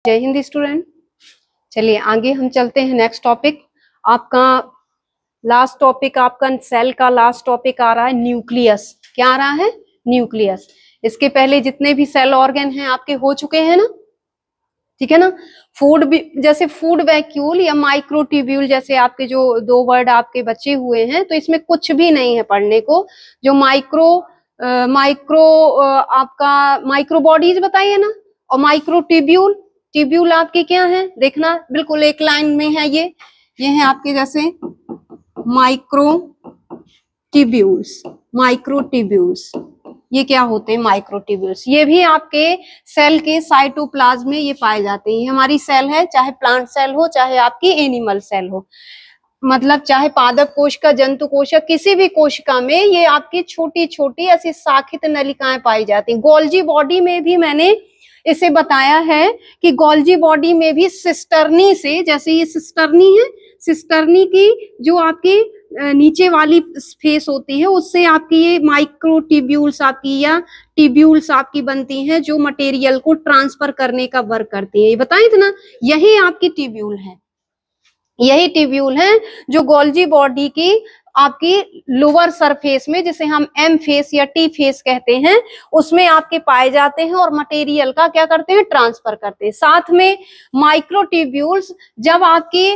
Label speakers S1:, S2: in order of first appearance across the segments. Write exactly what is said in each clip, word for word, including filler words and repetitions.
S1: जय हिंद स्टूडेंट। चलिए आगे हम चलते हैं नेक्स्ट टॉपिक। आपका लास्ट टॉपिक, आपका सेल का लास्ट टॉपिक आ रहा है न्यूक्लियस। क्या आ रहा है? न्यूक्लियस। इसके पहले जितने भी सेल ऑर्गन हैं आपके हो चुके हैं ना, ठीक है ना। फूड भी, जैसे फूड वैक्यूल या माइक्रोट्यूब्यूल जैसे आपके जो दो वर्ड आपके बचे हुए हैं, तो इसमें कुछ भी नहीं है पढ़ने को। जो माइक्रो आ, माइक्रो आ, आपका माइक्रो बॉडीज बताइए ना, और माइक्रोट्यूब्यूल, ट्यूब्यूल आपके क्या है देखना, बिल्कुल एक लाइन में है ये ये है आपके जैसे माइक्रो ट्यूब्यूल्स। माइक्रोट्यूब्यूल्स ये क्या होते हैं? माइक्रोट्यूब्यूल्स। ये भी आपके सेल के साइटोप्लाज्म में ये पाए जाते हैं। हमारी सेल है, चाहे प्लांट सेल हो चाहे आपकी एनिमल सेल हो, मतलब चाहे पादप कोशिका, जंतु कोशिका, किसी भी कोशिका में ये आपकी छोटी छोटी ऐसी शाखित नलिकाएं पाई जाती हैं। गोल्जी बॉडी में भी मैंने इसे बताया है कि गोल्जी बॉडी में भी सिस्टर्नी से, जैसे ये सिस्टर्नी है, सिस्टर्नी की जो आपकी नीचे वाली फेस होती है उससे आपकी ये माइक्रोट्यूब्यूल्स आपकी या ट्यूब्यूल्स आपकी बनती हैं, जो मटेरियल को ट्रांसफर करने का वर्क करती है। ये बताए थे ना, यही आपकी ट्यूब्यूल है, यही ट्यूब्यूल है जो गोल्जी बॉडी की आपकी लोअर सरफेस में, जिसे हम एम फेस या टी फेस कहते हैं, उसमें आपके पाए जाते हैं और मटेरियल का क्या करते हैं? ट्रांसफर करते हैं। साथ में माइक्रोट्यूब्यूल्स, जब आपकी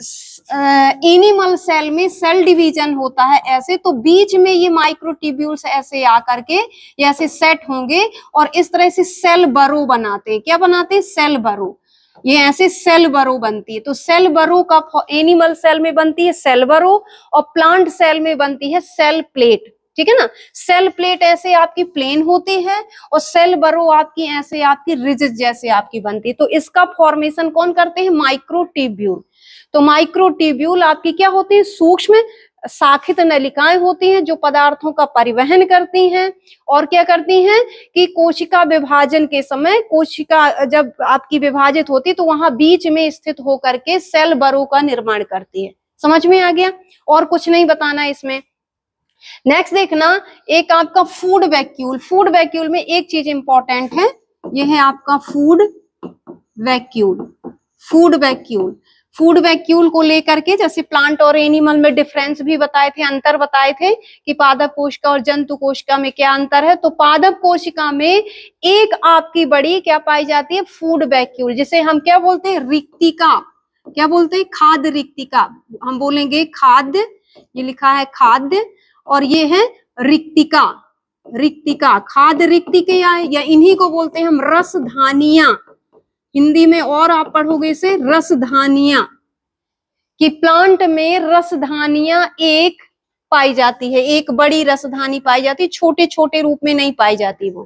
S1: एनिमल सेल में सेल डिवीजन होता है ऐसे, तो बीच में ये माइक्रोट्यूब्यूल्स ऐसे आकर के ऐसे सेट होंगे और इस तरह से सेल बरो बनाते हैं। क्या बनाते हैं? सेल बरो। ये ऐसे सेल बरो बनती है। तो सेल बरो का एनिमल सेल में बनती है सेल बरो, और प्लांट सेल में बनती है सेल प्लेट, ठीक है ना। सेल प्लेट ऐसे आपकी प्लेन होती है और सेल बरो आपकी ऐसे आपकी रिजिड जैसे आपकी बनती है। तो इसका फॉर्मेशन कौन करते हैं? माइक्रोट्यूब्यूल। तो माइक्रोट्यूब्यूल आपकी क्या होती है? सूक्ष्म शाखित नलिकाएं होती हैं जो पदार्थों का परिवहन करती हैं और क्या करती हैं कि कोशिका विभाजन के समय, कोशिका जब आपकी विभाजित होती है तो वहां बीच में स्थित होकर के सेल बरो का निर्माण करती है। समझ में आ गया? और कुछ नहीं बताना इसमें। नेक्स्ट देखना, एक आपका फूड वैक्यूल। फूड वैक्यूल में एक चीज इंपॉर्टेंट है, यह है आपका food vacuole. Food vacuole food vacuole को लेकर के, जैसे प्लांट और एनिमल में डिफरेंस भी बताए थे, अंतर बताए थे कि पादप कोशिका और जंतु कोशिका में क्या अंतर है। तो पादप कोशिका में एक आपकी बड़ी क्या पाई जाती है? फूड वैक्यूल, जिसे हम क्या बोलते हैं? रिक्तिका। क्या बोलते हैं? खाद्य रिक्तिका। हम बोलेंगे खाद्य, ये लिखा है खाद्य, और ये है रिक्तिका। रिक्तिका, खाद्य रिक्तिका, या इन्हीं को बोलते हैं हम रसधानियां। हिंदी में और आप पढ़ोगे इसे रसधानियां, कि प्लांट में रसधानियां एक पाई जाती है, एक बड़ी रसधानी पाई जाती है, छोटे छोटे रूप में नहीं पाई जाती, वो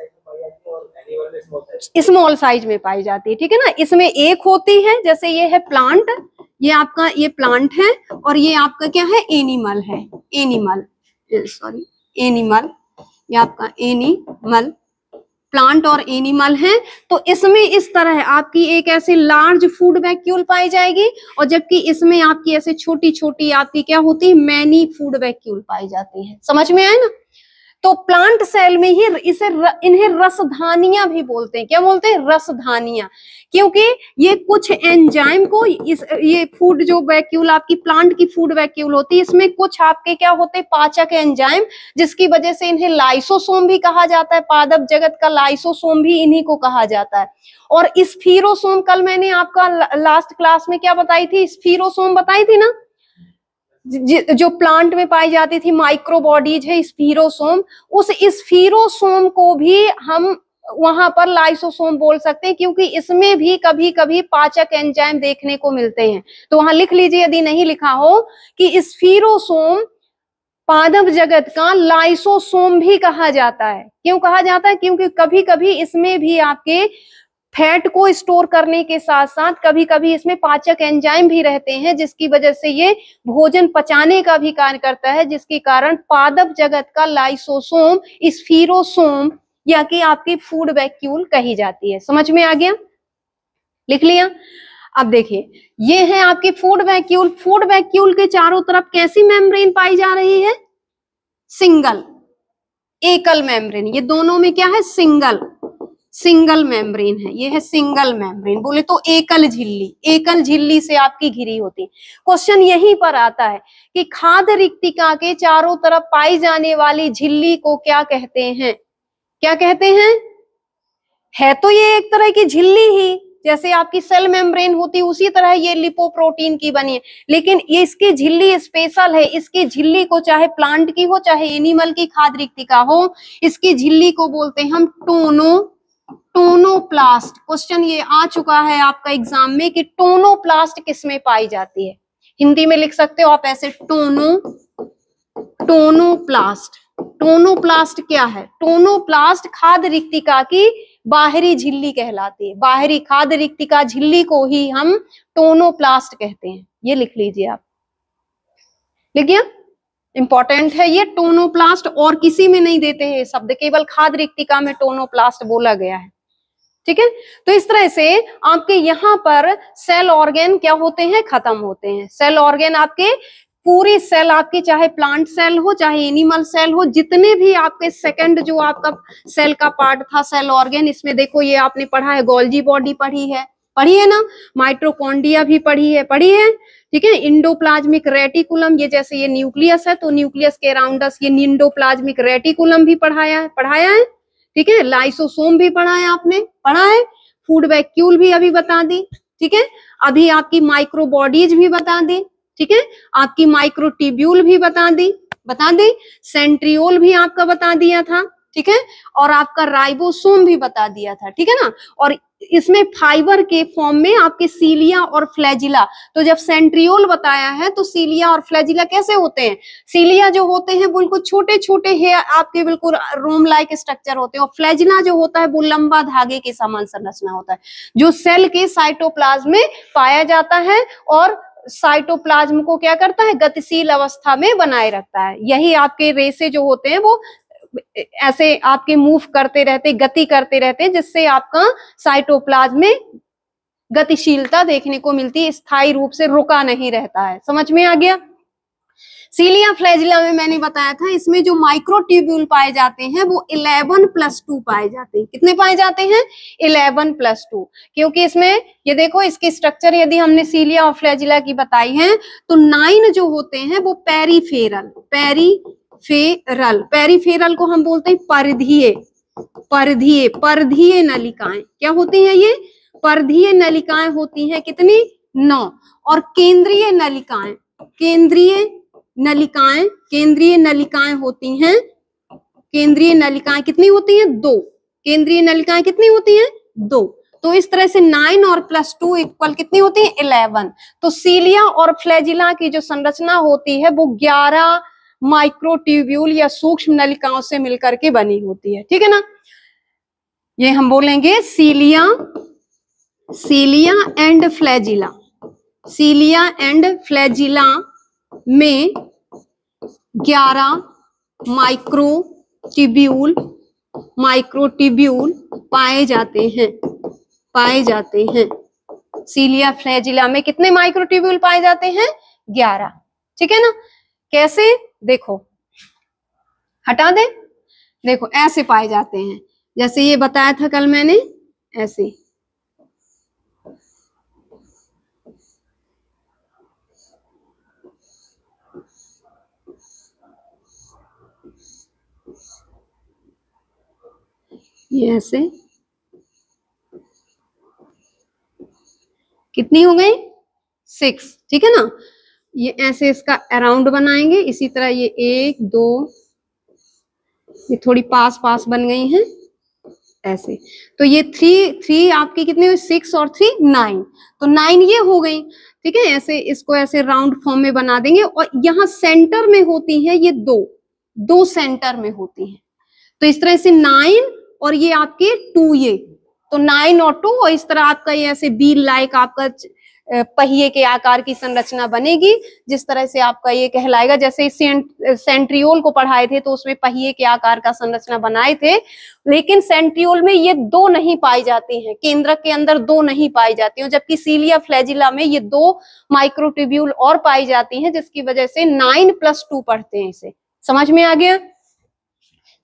S1: स्मॉल साइज में पाई जाती है, ठीक है ना। इसमें एक होती है, जैसे ये है प्लांट, ये आपका ये प्लांट है, और ये आपका क्या है? एनिमल है। एनिमल सॉरी एनिमल ये आपका एनिमल, प्लांट और एनिमल है। तो इसमें इस तरह आपकी एक ऐसे लार्ज फूड वैक्यूल पाई जाएगी, और जबकि इसमें आपकी ऐसे छोटी छोटी आपकी क्या होती है? मैनी फूड वैक्यूल पाई जाती है। समझ में आया ना? तो प्लांट सेल में ही इसे र, इन्हें रसधानियां भी बोलते हैं। क्या बोलते हैं? रसधानियां, क्योंकि ये कुछ एंजाइम को, इस ये फूड जो वैक्यूल आपकी प्लांट की फूड वैक्यूल होती है, इसमें कुछ आपके क्या होते हैं? पाचक एंजाइम, जिसकी वजह से इन्हें लाइसोसोम भी कहा जाता है। पादप जगत का लाइसोसोम भी इन्हीं को कहा जाता है। और स्फीरोसोम, कल मैंने आपका लास्ट क्लास में क्या बताई थी? स्फीरोसोम बताई थी ना, जो प्लांट में पाई जाती थी माइक्रो बॉडीज है स्फीरोसोम। उस स्फीरोसोम को भी हम वहां पर लाइसोसोम बोल सकते हैं, क्योंकि इसमें भी कभी कभी पाचक एंजाइम देखने को मिलते हैं। तो वहां लिख लीजिए यदि नहीं लिखा हो कि स्फीरोसोम पादप जगत का लाइसोसोम भी कहा जाता है। क्यों कहा जाता है? क्योंकि कभी कभी इसमें भी आपके फैट को स्टोर करने के साथ साथ कभी कभी इसमें पाचक एंजाइम भी रहते हैं, जिसकी वजह से ये भोजन पचाने का भी कार्य करता है, जिसके कारण पादप जगत का लाइसोसोम स्फीरोसोम या कि आपकी फूड वैक्यूल कही जाती है। समझ में आ गया? लिख लिया? अब देखिए, ये है आपकी फूड वैक्यूल। फूड वैक्यूल के चारों तरफ कैसी मेम्ब्रेन पाई जा रही है? सिंगल, एकल मेम्ब्रेन। ये दोनों में क्या है? सिंगल सिंगल मेम्ब्रेन है, ये है सिंगल मेम्ब्रेन। बोले तो एकल झिल्ली, एकल झिल्ली से आपकी घिरी होती। क्वेश्चन यहीं पर आता है कि खाद्य रिक्तिका के चारों तरफ पाई जाने वाली झिल्ली को क्या कहते हैं? क्या कहते हैं? है तो ये एक तरह की झिल्ली ही, जैसे आपकी सेल मेम्ब्रेन होती उसी तरह ये लिपोप्रोटीन की बनी है, लेकिन ये इसकी झिल्ली स्पेशल है। इसकी झिल्ली को चाहे प्लांट की हो चाहे एनिमल की खाद्य रिक्तिका हो, इसकी झिल्ली को बोलते हैं हम टोनो टोनोप्लास्ट। क्वेश्चन ये आ चुका है आपका एग्जाम में कि टोनोप्लास्ट किसमें पाई जाती है। हिंदी में लिख सकते हो आप ऐसे, टोनो टोनोप्लास्ट। टोनोप्लास्ट क्या है? टोनोप्लास्ट खाद्य रिक्तिका की बाहरी झिल्ली कहलाती है। बाहरी खाद्य रिक्तिका झिल्ली को ही हम टोनोप्लास्ट कहते हैं। ये लिख लीजिए आप, लिखिए, इंपॉर्टेंट है ये। टोनोप्लास्ट और किसी में नहीं देते हैं शब्द, केवल खाद्य रिक्तिका में टोनोप्लास्ट बोला गया है। ठीक है, तो इस तरह से आपके यहाँ पर सेल ऑर्गेन क्या होते हैं? खत्म होते हैं। सेल ऑर्गेन आपके पूरी सेल आपकी, चाहे प्लांट सेल हो चाहे एनिमल सेल हो, जितने भी आपके सेकंड जो आपका सेल का पार्ट था सेल ऑर्गेन, इसमें देखो ये आपने पढ़ा है, गोल्जी बॉडी पढ़ी है, पढ़ी है ना, माइटोकॉन्ड्रिया भी पढ़ी है, पढ़ी है, ठीक है, इंडोप्लाज्मिक रेटिकुलम, ये जैसे ये न्यूक्लियस है तो न्यूक्लियस के अराउंडस ये इंडोप्लाज्मिक रेटिकुलम भी पढ़ाया है, पढ़ाया है, ठीक है, लाइसोसोम भी पढ़ा है, आपने पढ़ा है, फूड वैक्यूल भी अभी बता दी, ठीक है, अभी आपकी माइक्रोबॉडीज भी बता दी, ठीक है, आपकी माइक्रोट्यूब्यूल भी बता दी, बता दी, सेंट्रियोल भी आपका बता दिया था, ठीक है, और आपका राइबोसोम भी बता दिया था, ठीक है ना। और इसमें फाइबर के फॉर्म में आपके सीलिया और फ्लैजिला, तो जब सेंट्रियोल बताया है तो सीलिया और फ्लैजिला कैसे होते हैं? सीलिया जो होते हैं बिल्कुल छोटे छोटे हेयर आपके बिल्कुल रोम लाइक स्ट्रक्चर होते हैं, और फ्लैजिला जो होता है वो लंबा धागे के समान संरचना होता है, जो सेल के साइटोप्लाज्म में पाया जाता है और साइटोप्लाज्म को क्या करता है? गतिशील अवस्था में बनाए रखता है। यही आपके रेशे जो होते हैं वो ऐसे आपके मूव करते रहते, गति करते रहते हैं, जिससे आपका साइटोप्लाज्म में गतिशीलता देखने को मिलती है, स्थायी रूप से रुका नहीं रहता है। समझ में आ गया? सीलिया फ्लैजिला में मैंने बताया था, इसमें जो माइक्रोट्यूब्यूल पाए जाते हैं वो इलेवन प्लस टू पाए जाते हैं। कितने पाए जाते हैं? इलेवन प्लस टू, क्योंकि इसमें ये देखो इसकी स्ट्रक्चर यदि हमने सीलिया और फ्लैजिला की बताई है तो नाइन जो होते हैं वो पेरीफेरल, पेरीफेरल पेरीफेरल को हम बोलते हैं परिधीय, परिधीय परिधीय नलिकाएं। क्या होती हैं ये? परिधीय नलिकाएं होती हैं। कितनी? नौ। और केंद्रीय नलिकाएं, केंद्रीय नलिकाएं केंद्रीय नलिकाएं होती हैं, केंद्रीय नलिकाएं कितनी होती हैं? दो। केंद्रीय नलिकाएं कितनी होती हैं? दो। तो इस तरह से नाइन और प्लस टू इक्वल कितनी होती है? इलेवन। तो सीलिया और फ्लैजिला की जो संरचना होती है वो ग्यारह माइक्रोट्यूब्यूल या सूक्ष्म नलिकाओं से मिलकर के बनी होती है, ठीक है ना। ये हम बोलेंगे cilia, cilia and flagella, cilia and flagella में ग्यारह माइक्रोट्यूब्यूल माइक्रोट्यूब्यूल पाए जाते हैं, पाए जाते हैं। सीलिया फ्लैजिला में कितने माइक्रोट्यूब्यूल पाए जाते हैं? ग्यारह, ठीक है ना। कैसे? देखो, हटा दे, देखो ऐसे पाए जाते हैं, जैसे ये बताया था कल मैंने, ऐसे ये ऐसे। कितनी हो गई? सिक्स, ठीक है ना। ये ऐसे इसका अराउंड बनाएंगे, इसी तरह ये एक दो, ये थोड़ी पास पास बन गई हैं ऐसे। तो ये थ्री थ्री आपकी कितनी हुई? सिक्स और थ्री नाइन, तो नाइन ये हो गई, ठीक है। ऐसे इसको ऐसे राउंड फॉर्म में बना देंगे, और यहाँ सेंटर में होती है ये दो, दो सेंटर में होती है, तो इस तरह से नाइन और ये आपके टू, ये तो नाइन और टू, और इस तरह आपका ये ऐसे बील लाइक आपका पहिए के आकार की संरचना बनेगी, जिस तरह से आपका ये कहलाएगा। जैसे सेंट, सेंट्रियोल को पढ़ाए थे तो उसमें पहिए के आकार का संरचना बनाए थे, लेकिन सेंट्रियोल में ये दो नहीं पाई जाती हैं, केंद्रक के अंदर दो नहीं पाई जाती हैं, जबकि सीलिया फ्लैजिला में ये दो माइक्रोट्यूब्यूल और पाई जाती हैं, जिसकी वजह से नाइन प्लस टू पढ़ते हैं इसे। समझ में आ गया?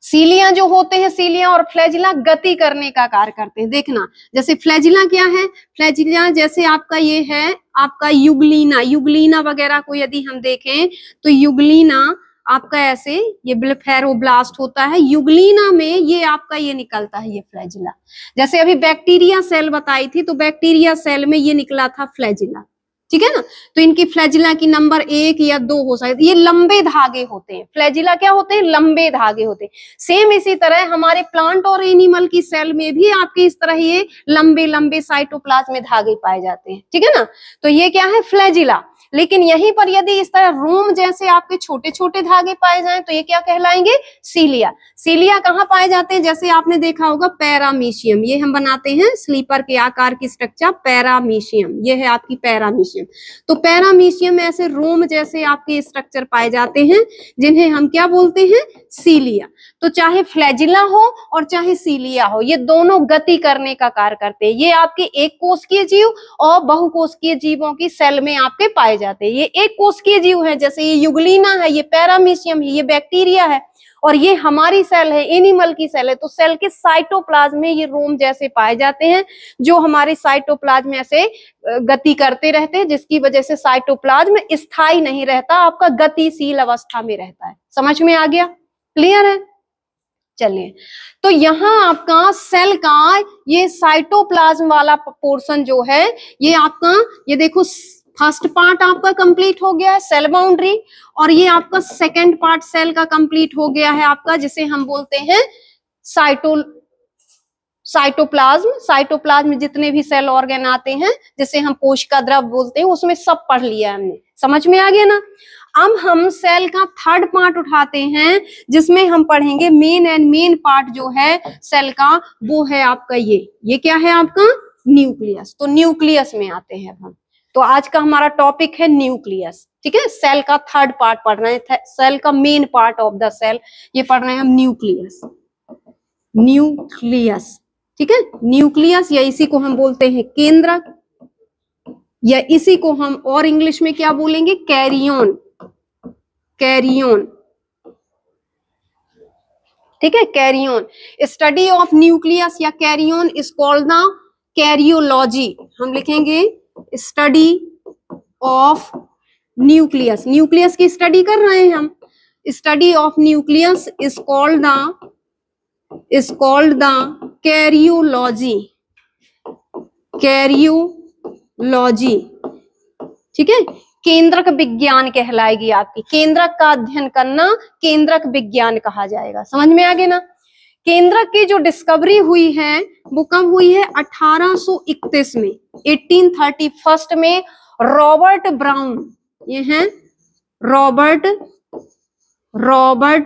S1: सीलिया जो होते हैं, सीलिया और फ्लैजिला गति करने का कार्य करते हैं। देखना, जैसे फ्लैजिला क्या है, फ्लैजिला जैसे आपका ये है आपका युगलीना, युगलीना वगैरह को यदि हम देखें तो युगलीना आपका ऐसे ये ब्लेफेरोब्लास्ट होता है, युगलीना में ये आपका ये निकलता है ये फ्लैजिला। जैसे अभी बैक्टीरिया सेल बताई थी तो बैक्टीरिया सेल में ये निकला था फ्लैजिला, ठीक है ना। तो इनकी फ्लैजिला की नंबर एक या दो हो सकती है। ये लंबे धागे होते हैं, फ्लैजिला क्या होते हैं, लंबे धागे होते हैं। सेम इसी तरह हमारे प्लांट और एनिमल की सेल में भी आपके इस तरह ये लंबे लंबे साइटोप्लाज्म में धागे पाए जाते हैं, ठीक है ना। तो ये क्या है, फ्लैजिला। लेकिन यहीं पर यदि इस तरह रोम जैसे आपके छोटे छोटे धागे पाए जाएं तो ये क्या कहलाएंगे, सीलिया। सीलिया कहाँ पाए जाते हैं, जैसे आपने देखा होगा पैरामीशियम, ये हम बनाते हैं स्लीपर के आकार की स्ट्रक्चर पैरामीशियम, ये है आपकी पैरामीशियम। तो पैरामीशियम में ऐसे रोम जैसे आपके स्ट्रक्चर पाए जाते हैं जिन्हें हम क्या बोलते हैं, सीलिया। तो चाहे फ्लैजिला हो और चाहे सीलिया हो, ये दोनों गति करने का कार्य करते हैं। ये आपके एक कोशिकीय जीव और बहुकोशिकीय जीवों की सेल में आपके पाए जाते हैं। ये एक कोशिकीय जीव है, जैसे ये युगलीना है, ये पैरामीशियम है, ये बैक्टीरिया है, और ये हमारी सेल है, एनिमल की सेल है। तो सेल के साइटोप्लाज्म में ये रोम जैसे पाए जाते हैं जो हमारे साइटोप्लाज्म में ऐसे गति करते रहते हैं, जिसकी वजह से साइटोप्लाज्म स्थायी नहीं रहता, आपका गतिशील अवस्था में रहता है। समझ में आ गया, क्लियर है। चलिए, तो यहाँ आपका सेल का ये साइटोप्लाज्म वाला पोर्शन जो है ये आपका, ये देखो फर्स्ट पार्ट आपका कंप्लीट हो गया है सेल बाउंड्री, और ये आपका सेकंड पार्ट सेल का कंप्लीट हो गया है आपका, जिसे हम बोलते हैं साइटो साइटोप्लाज्म। साइटोप्लाज्म में जितने भी सेल ऑर्गन आते हैं, जिसे हम कोशिका द्रव बोलते हैं, उसमें सब पढ़ लिया हमने। समझ में आ गया ना। अब हम सेल का थर्ड पार्ट उठाते हैं, जिसमें हम पढ़ेंगे मेन एंड मेन पार्ट जो है सेल का, वो है आपका ये ये क्या है आपका, न्यूक्लियस। तो न्यूक्लियस में आते हैं हम। तो आज का हमारा टॉपिक है न्यूक्लियस, ठीक है। सेल का थर्ड पार्ट पढ़ रहे हैं, सेल का main part of the cell ये पढ़ रहे हैं हम, न्यूक्लियस। न्यूक्लियस, ठीक है। न्यूक्लियस, या इसी को हम बोलते हैं केंद्रक, या इसी को हम और इंग्लिश में क्या बोलेंगे, कैरियन, कैरियन, ठीक है, कैरियन। स्टडी ऑफ न्यूक्लियस या karyon is called the karyology. हम लिखेंगे स्टडी ऑफ न्यूक्लियस, न्यूक्लियस की स्टडी कर रहे हैं हम। Study of nucleus is called the is called the karyology, karyology, ठीक है। केंद्रक विज्ञान कहलाएगी आपकी। केंद्रक का अध्ययन करना केंद्रक विज्ञान कहा जाएगा। समझ में आ गया ना। केंद्रक की जो डिस्कवरी हुई है वो कब हुई है, अठारह सौ इकतीस में, अठारह सौ इकतीस में रॉबर्ट ब्राउन, ये हैं Robert Robert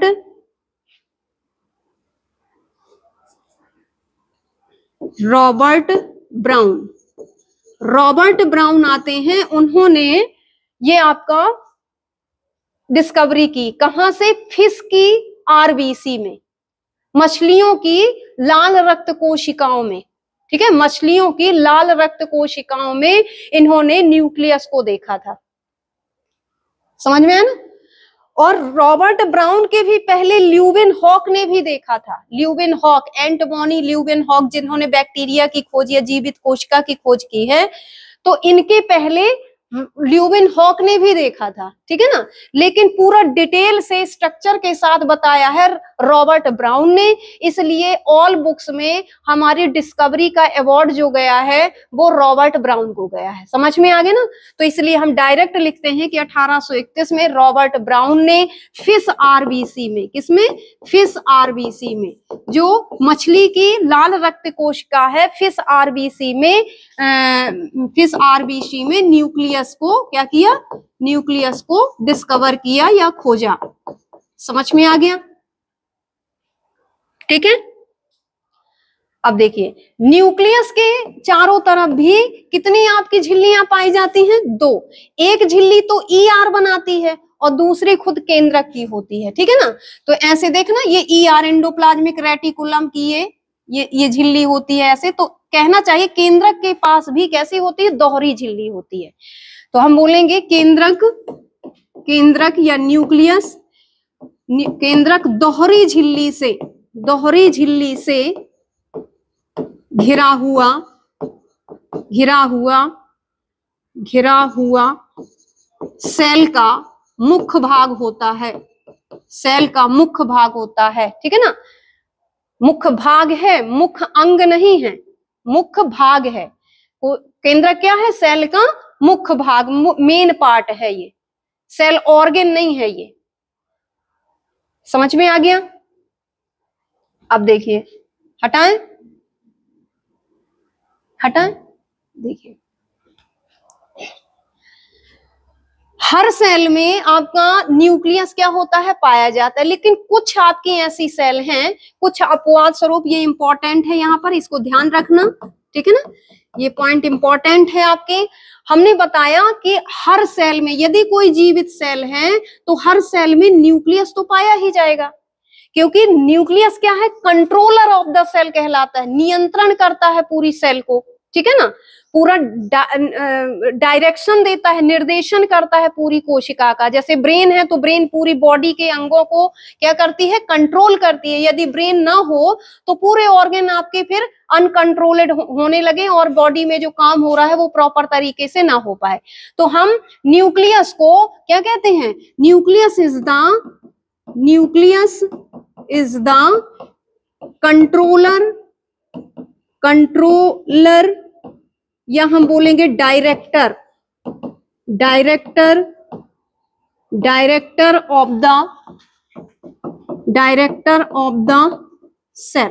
S1: Robert Brown Robert Brown आते हैं। उन्होंने ये आपका डिस्कवरी की, कहां से, फिश की आरबीसी में, मछलियों की लाल रक्त कोशिकाओं में, ठीक है। मछलियों की लाल रक्त कोशिकाओं में इन्होंने न्यूक्लियस को देखा था। समझ में आया ना। और रॉबर्ट ब्राउन के भी पहले ल्यूविन हॉक ने भी देखा था। Leeuwenhoek, Antonie Leeuwenhoek, जिन्होंने बैक्टीरिया की खोज या जीवित कोशिका की खोज की है, तो इनके पहले ल्यूविन हॉक ने भी देखा था, ठीक है ना। लेकिन पूरा डिटेल से स्ट्रक्चर के साथ बताया है रॉबर्ट ब्राउन ने, इसलिए ऑल बुक्स में हमारी डिस्कवरी का अवार्ड जो गया है वो रॉबर्ट ब्राउन को गया है। समझ में आ गया ना। तो इसलिए हम डायरेक्ट लिखते हैं कि अठारह सौ इकतीस में रॉबर्ट ब्राउन ने फिश आरबीसी में, किसमें, फिश आरबीसी में, जो मछली की लाल रक्त कोशिका है, फिश आरबीसी में आ, फिश आरबीसी में न्यूक्लियस को क्या किया, न्यूक्लियस को डिस्कवर किया या खोजा। समझ में आ गया, ठीक है। अब देखिए, न्यूक्लियस के चारों तरफ भी कितनी आपकी झिल्लियां पाई जाती हैं, दो। एक झिल्ली तो ई आर बनाती है और दूसरी खुद केंद्रक की होती है, ठीक है ना। तो ऐसे देखना, ये ई आर एंडोप्लाज्मिक रेटिकुलम की ये ये ये झिल्ली होती है ऐसे। तो कहना चाहिए केंद्रक के पास भी कैसी होती है, दोहरी झिल्ली होती है। तो हम बोलेंगे केंद्रक, केंद्रक या न्यूक्लियस, केंद्रक दोहरी झिल्ली से दोहरी झिल्ली से घिरा हुआ घिरा हुआ घिरा हुआ सेल का मुख्य भाग होता है, सेल का मुख्य भाग होता है, ठीक है ना। मुख्य भाग है, मुख्य अंग नहीं है, मुख्य भाग है। केंद्रक क्या है? सेल का मुख्य भाग, मेन पार्ट है ये, सेल ऑर्गन नहीं है ये। समझ में आ गया? अब देखिए, हटाएं हटाएं देखिए, हर सेल में आपका न्यूक्लियस क्या होता है? पाया जाता है। लेकिन कुछ आपकी ऐसी सेल हैं, कुछ अपवाद स्वरूप, ये इंपॉर्टेंट है यहाँ पर, इसको ध्यान रखना, ठीक है ना। ये पॉइंट इंपॉर्टेंट है आपके। हमने बताया कि हर सेल में, यदि कोई जीवित सेल है तो हर सेल में न्यूक्लियस तो पाया ही जाएगा, क्योंकि न्यूक्लियस क्या है? कंट्रोलर ऑफ द सेल कहलाता है, नियंत्रण करता है पूरी सेल को, ठीक है ना। पूरा डायरेक्शन देता है, निर्देशन करता है पूरी कोशिका का। जैसे ब्रेन है तो ब्रेन पूरी बॉडी के अंगों को क्या करती है? कंट्रोल करती है। यदि ब्रेन ना हो तो पूरे ऑर्गन आपके फिर अनकंट्रोल्ड होने लगे और बॉडी में जो काम हो रहा है वो प्रॉपर तरीके से ना हो पाए। तो हम न्यूक्लियस को क्या कहते हैं? Nucleus is the nucleus is the controller controller या हम बोलेंगे director director director of the director of the cell.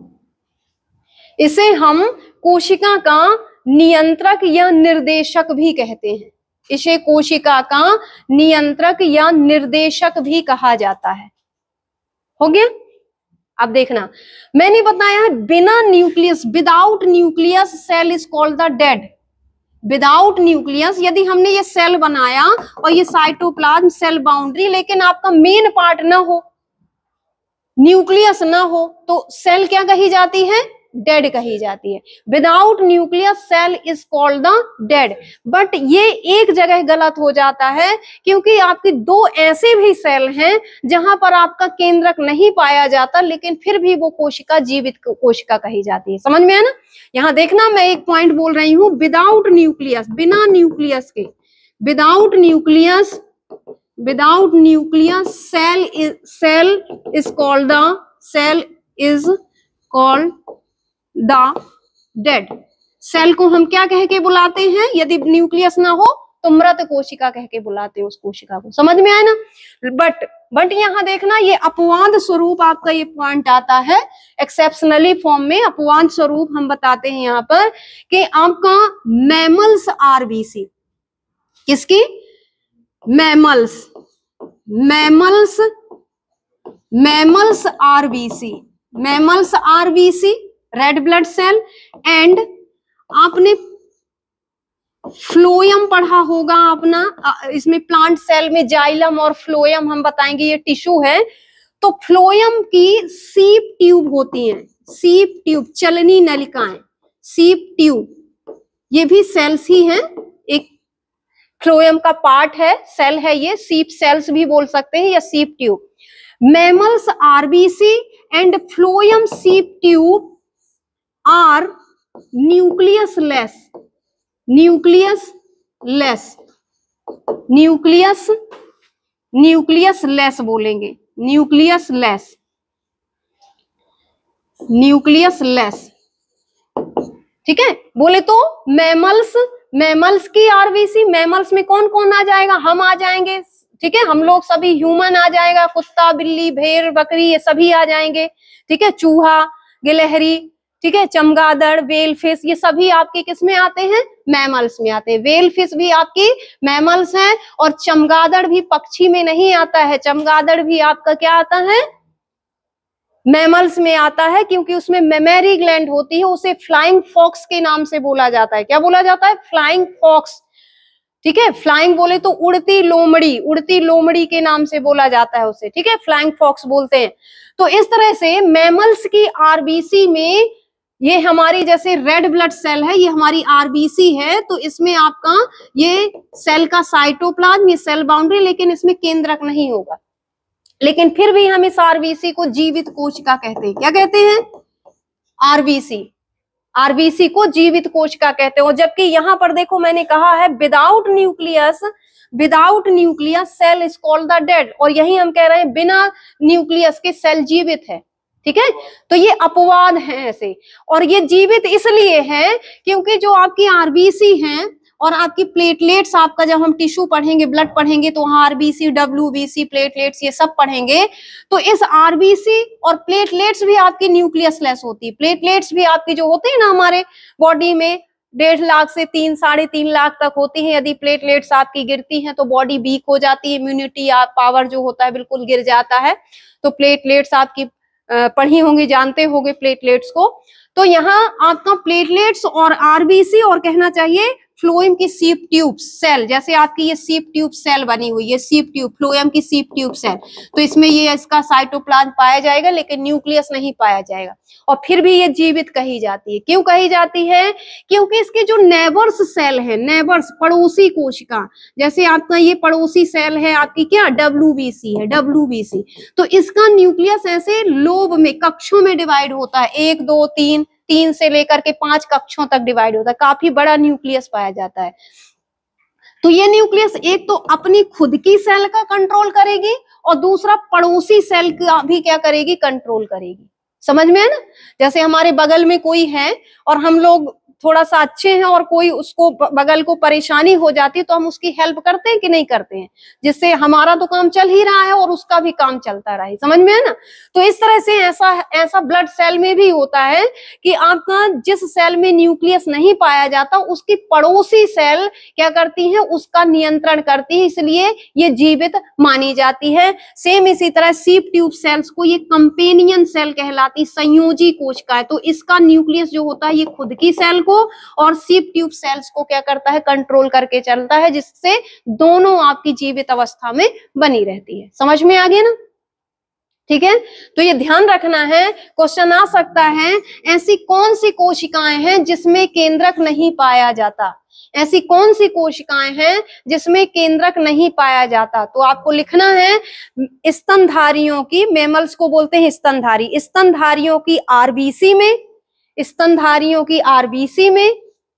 S1: इसे हम कोशिका का नियंत्रक या निर्देशक भी कहते हैं। इसे कोशिका का नियंत्रक या निर्देशक भी कहा जाता है। हो गया? अब देखना, मैंने बताया बिना nucleus, without nucleus cell is called the dead. Without nucleus, यदि हमने ये सेल बनाया और ये साइटोप्लाज्म, सेल बाउंड्री, लेकिन आपका मेन पार्ट ना हो, न्यूक्लियस ना हो, तो सेल क्या कही जाती है? डेड कही जाती है। Without nucleus cell is called the dead. But ये एक जगह गलत हो जाता है, क्योंकि आपके दो ऐसे भी सेल हैं जहां पर आपका केंद्रक नहीं पाया जाता, लेकिन फिर भी वो कोशिका जीवित कोशिका कही जाती है। समझ में है ना? यहां देखना, मैं एक पॉइंट बोल रही हूं, विदाउट न्यूक्लियस, बिना न्यूक्लियस के, without nucleus without nucleus cell is cell is called the cell is called the dead. Cell को हम क्या कह के बुलाते हैं? यदि न्यूक्लियस ना हो तो मृत कोशिका कह के बुलाते हैं उस कोशिका को। समझ में आया ना? बट बट यहाँ देखना, ये अपवाद स्वरूप आपका ये पॉइंट आता है, एक्सेप्शनली फॉर्म में अपवाद स्वरूप हम बताते हैं यहाँ पर कि आपका मैमल्स आरबीसी, किसकी? Mammals mammals mammals RBC mammals RBC red blood cell. And आपने फ्लोएम पढ़ा होगा अपना, इसमें प्लांट सेल में जाइलम और फ्लोएम हम बताएंगे, ये टिश्यू है। तो फ्लोएम की सीप ट्यूब होती हैं, सीप ट्यूब, चलनी नलिकाएं, सीप ट्यूब, ये भी सेल्स ही हैं, एक फ्लोएम का पार्ट है, सेल है ये, सीप सेल्स भी बोल सकते हैं या sieve tube. Mammals RBC and phloem sieve tube are nucleus less nucleus less nucleus nucleus less बोलेंगे, न्यूक्लियस लेस न्यूक्लियस लेस ठीक है। बोले तो मैमल्स मैमल्स की आरबीसी, मैमल्स में कौन कौन आ जाएगा? हम आ जाएंगे, ठीक है, हम लोग सभी, ह्यूमन आ जाएगा, कुत्ता, बिल्ली, भेड़, बकरी, ये सभी आ जाएंगे, ठीक है, चूहा, गिलहरी, ठीक है, चमगादड़, वेल फिश, ये सभी आपके किस में आते हैं? मैमल्स में आते हैं। वेल फिश भी आपकी मैमल्स हैं, और चमगादड़ भी पक्षी में नहीं आता है, चमगादड़ भी आपका क्या आता है? मैमल्स में आता है, क्योंकि उसमें मेमरी ग्लैंड होती है, उसे फ्लाइंग फॉक्स के नाम से बोला जाता है। क्या बोला जाता है? फ्लाइंग फॉक्स, ठीक है। फ्लाइंग बोले तो उड़ती लोमड़ी, उड़ती लोमड़ी के नाम से बोला जाता है उसे, ठीक है, फ्लाइंग फॉक्स बोलते हैं। तो इस तरह से मैमल्स की आरबीसी में, ये हमारी जैसे रेड ब्लड सेल है, ये हमारी आरबीसी है, तो इसमें आपका ये सेल का साइटोप्लाज्म, ये सेल बाउंड्री, लेकिन इसमें केंद्रक नहीं होगा, लेकिन फिर भी हम इस आरबीसी को जीवित कोशिका कहते हैं। क्या कहते हैं? आरबीसी। आरबीसी को जीवित कोशिका कहते हैं। और जबकि यहां पर देखो मैंने कहा है without nucleus, without nucleus cell is called the dead, और यही हम कह रहे हैं बिना न्यूक्लियस के सेल जीवित है। ठीक है, तो ये अपवाद हैं ऐसे, और ये जीवित इसलिए है क्योंकि जो आपकी आरबीसी हैं और आपकी प्लेटलेट्स, आपका जब हम टिश्यू पढ़ेंगे, ब्लड पढ़ेंगे, तो वहां आरबीसी, डब्ल्यूबीसी, प्लेटलेट्स ये सब पढ़ेंगे। तो इस आरबीसी और प्लेटलेट्स भी आपकी न्यूक्लियस लेस होती है। प्लेटलेट्स भी आपकी जो होती है ना हमारे बॉडी में डेढ़ लाख से तीन साढ़े तीन लाख तक होती है। यदि प्लेटलेट्स आपकी गिरती हैं तो बॉडी वीक हो जाती है, इम्यूनिटी पावर जो होता है बिल्कुल गिर जाता है। तो प्लेटलेट्स आपकी पढ़ी होंगी, जानते होंगे प्लेटलेट्स को। तो यहाँ आपका प्लेटलेट्स और आरबीसी और कहना चाहिए फ्लोएम की सीप ट्यूब सेल, जैसे आपकी ये सीप ट्यूब सेल बनी हुई है, सीप ट्यूब, फ्लोएम की सीप ट्यूब सेल, तो इसमें ये इसका साइटोप्लाज्म पाया जाएगा लेकिन न्यूक्लियस नहीं पाया जाएगा, और फिर भी ये जीवित कही जाती है। क्यों कही जाती है? क्योंकि इसके जो नेबर्स सेल है, नेबर्स पड़ोसी कोशिका, जैसे आपका ये पड़ोसी सेल है आपकी क्या डब्ल्यूबीसी है, डब्ल्यूबीसी, तो इसका न्यूक्लियस ऐसे लोब में, कक्षों में डिवाइड होता है, एक दो तीन तीन से लेकर के पांच कक्षों तक डिवाइड होता है, काफी बड़ा न्यूक्लियस पाया जाता है। तो ये न्यूक्लियस एक तो अपनी खुद की सेल का कंट्रोल करेगी और दूसरा पड़ोसी सेल का भी क्या करेगी, कंट्रोल करेगी। समझ में है ना? जैसे हमारे बगल में कोई है और हम लोग थोड़ा सा अच्छे हैं और कोई उसको बगल को परेशानी हो जाती है तो हम उसकी हेल्प करते हैं कि नहीं करते हैं, जिससे हमारा तो काम चल ही रहा है और उसका भी काम चलता रहे। समझ में है ना? तो इस तरह से ऐसा ऐसा ब्लड सेल में भी होता है कि आपका जिस सेल में न्यूक्लियस नहीं पाया जाता उसकी पड़ोसी सेल क्या करती है, उसका नियंत्रण करती है, इसलिए ये जीवित मानी जाती है। सेम इसी तरह सीप ट्यूब सेल्स को ये कंपेनियन सेल कहलाती, संयोजी कोशिका है। तो इसका न्यूक्लियस जो होता है ये खुद की सेल को और सीप ट्यूब सेल्स को क्या करता है, कंट्रोल करके चलता है, जिससे दोनों आपकी जीवित अवस्था में बनी रहती है। समझ में आ गया ना? ठीक है, तो ये ध्यान रखना है, क्वेश्चन आ सकता है ऐसी कौन सी कोशिकाएं हैं जिसमें केंद्रक नहीं पाया जाता, ऐसी कौन सी कोशिकाएं हैं जिसमें केंद्रक नहीं पाया जाता। तो आपको लिखना है स्तनधारियों की, मैमल्स को बोलते हैं स्तनधारी, स्तनधारियों की आरबीसी में, स्तनधारियों की आरबीसी में,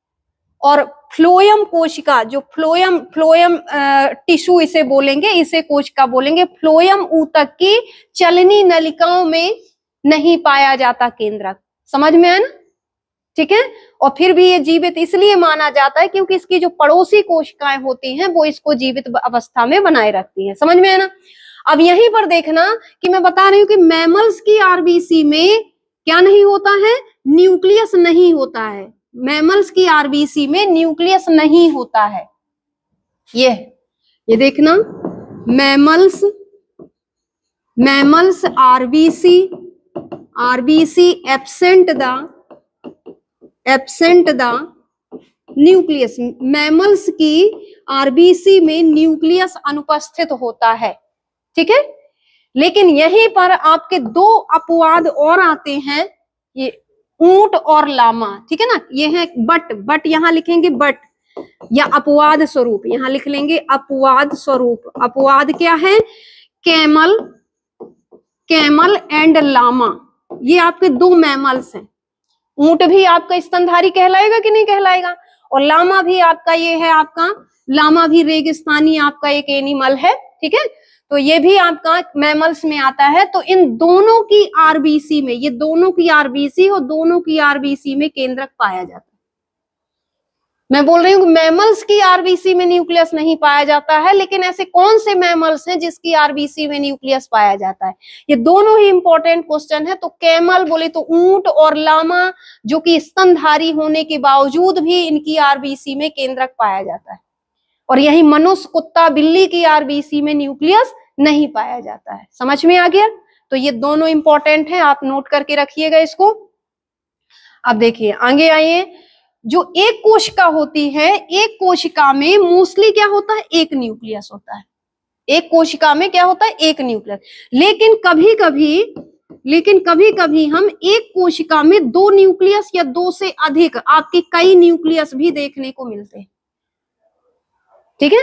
S1: और फ्लोएम कोशिका, जो फ्लोएम फ्लोएम टिश्यू इसे बोलेंगे, इसे कोशिका बोलेंगे, फ्लोएम ऊतक की चलनी नलिकाओं में नहीं पाया जाता केंद्रक। समझ में है ना? ठीक है, और फिर भी ये जीवित इसलिए माना जाता है क्योंकि इसकी जो पड़ोसी कोशिकाएं होती हैं वो इसको जीवित अवस्था में बनाए रखती हैं। समझ में है ना? अब यहीं पर देखना कि मैं बता रही हूँ कि मैमल्स की आरबीसी में क्या नहीं होता है, न्यूक्लियस नहीं होता है। मैमल्स की आरबीसी में न्यूक्लियस नहीं होता है। ये ये देखना, mammals mammals RBC RBC absent the absent the nucleus, mammals की आरबीसी में न्यूक्लियस अनुपस्थित होता है। ठीक है, लेकिन यहीं पर आपके दो अपवाद और आते हैं, ये ऊंट और लामा। ठीक है ना, ये है बट, बट यहां लिखेंगे बट या अपवाद स्वरूप, यहां लिख लेंगे अपवाद स्वरूप। अपवाद क्या है, कैमल कैमल एंड लामा, ये आपके दो मैमल्स हैं। ऊंट भी आपका स्तनधारी कहलाएगा कि नहीं कहलाएगा, और लामा भी आपका ये है, आपका लामा भी रेगिस्तानी आपका एक एनिमल है। ठीक है, तो ये भी आपका मैमल्स में आता है। तो इन दोनों की आरबीसी में, ये दोनों की आरबीसी और दोनों की आरबीसी में केंद्रक पाया जाता है। मैं बोल रही हूँ मैमल्स की आरबीसी में न्यूक्लियस नहीं पाया जाता है, लेकिन ऐसे कौन से मैमल्स हैं जिसकी आरबीसी में न्यूक्लियस पाया जाता है। ये दोनों ही इंपॉर्टेंट क्वेश्चन है। तो कैमल बोले तो ऊंट और लामा, जो कि स्तनधारी होने के बावजूद भी इनकी आरबीसी में केंद्रक पाया जाता है, और यही मनुष्य, कुत्ता, बिल्ली की आरबीसी में न्यूक्लियस नहीं पाया जाता है। समझ में आ गया? तो ये दोनों इंपॉर्टेंट है, आप नोट करके रखिएगा इसको। अब देखिए आगे आइए, जो एक कोशिका होती है, एक कोशिका में मोस्टली क्या होता है, एक न्यूक्लियस होता है। एक कोशिका में क्या होता है, एक न्यूक्लियस। लेकिन कभी कभी लेकिन कभी कभी हम एक कोशिका में दो न्यूक्लियस या दो से अधिक आपके कई न्यूक्लियस भी देखने को मिलते हैं। ठीक है,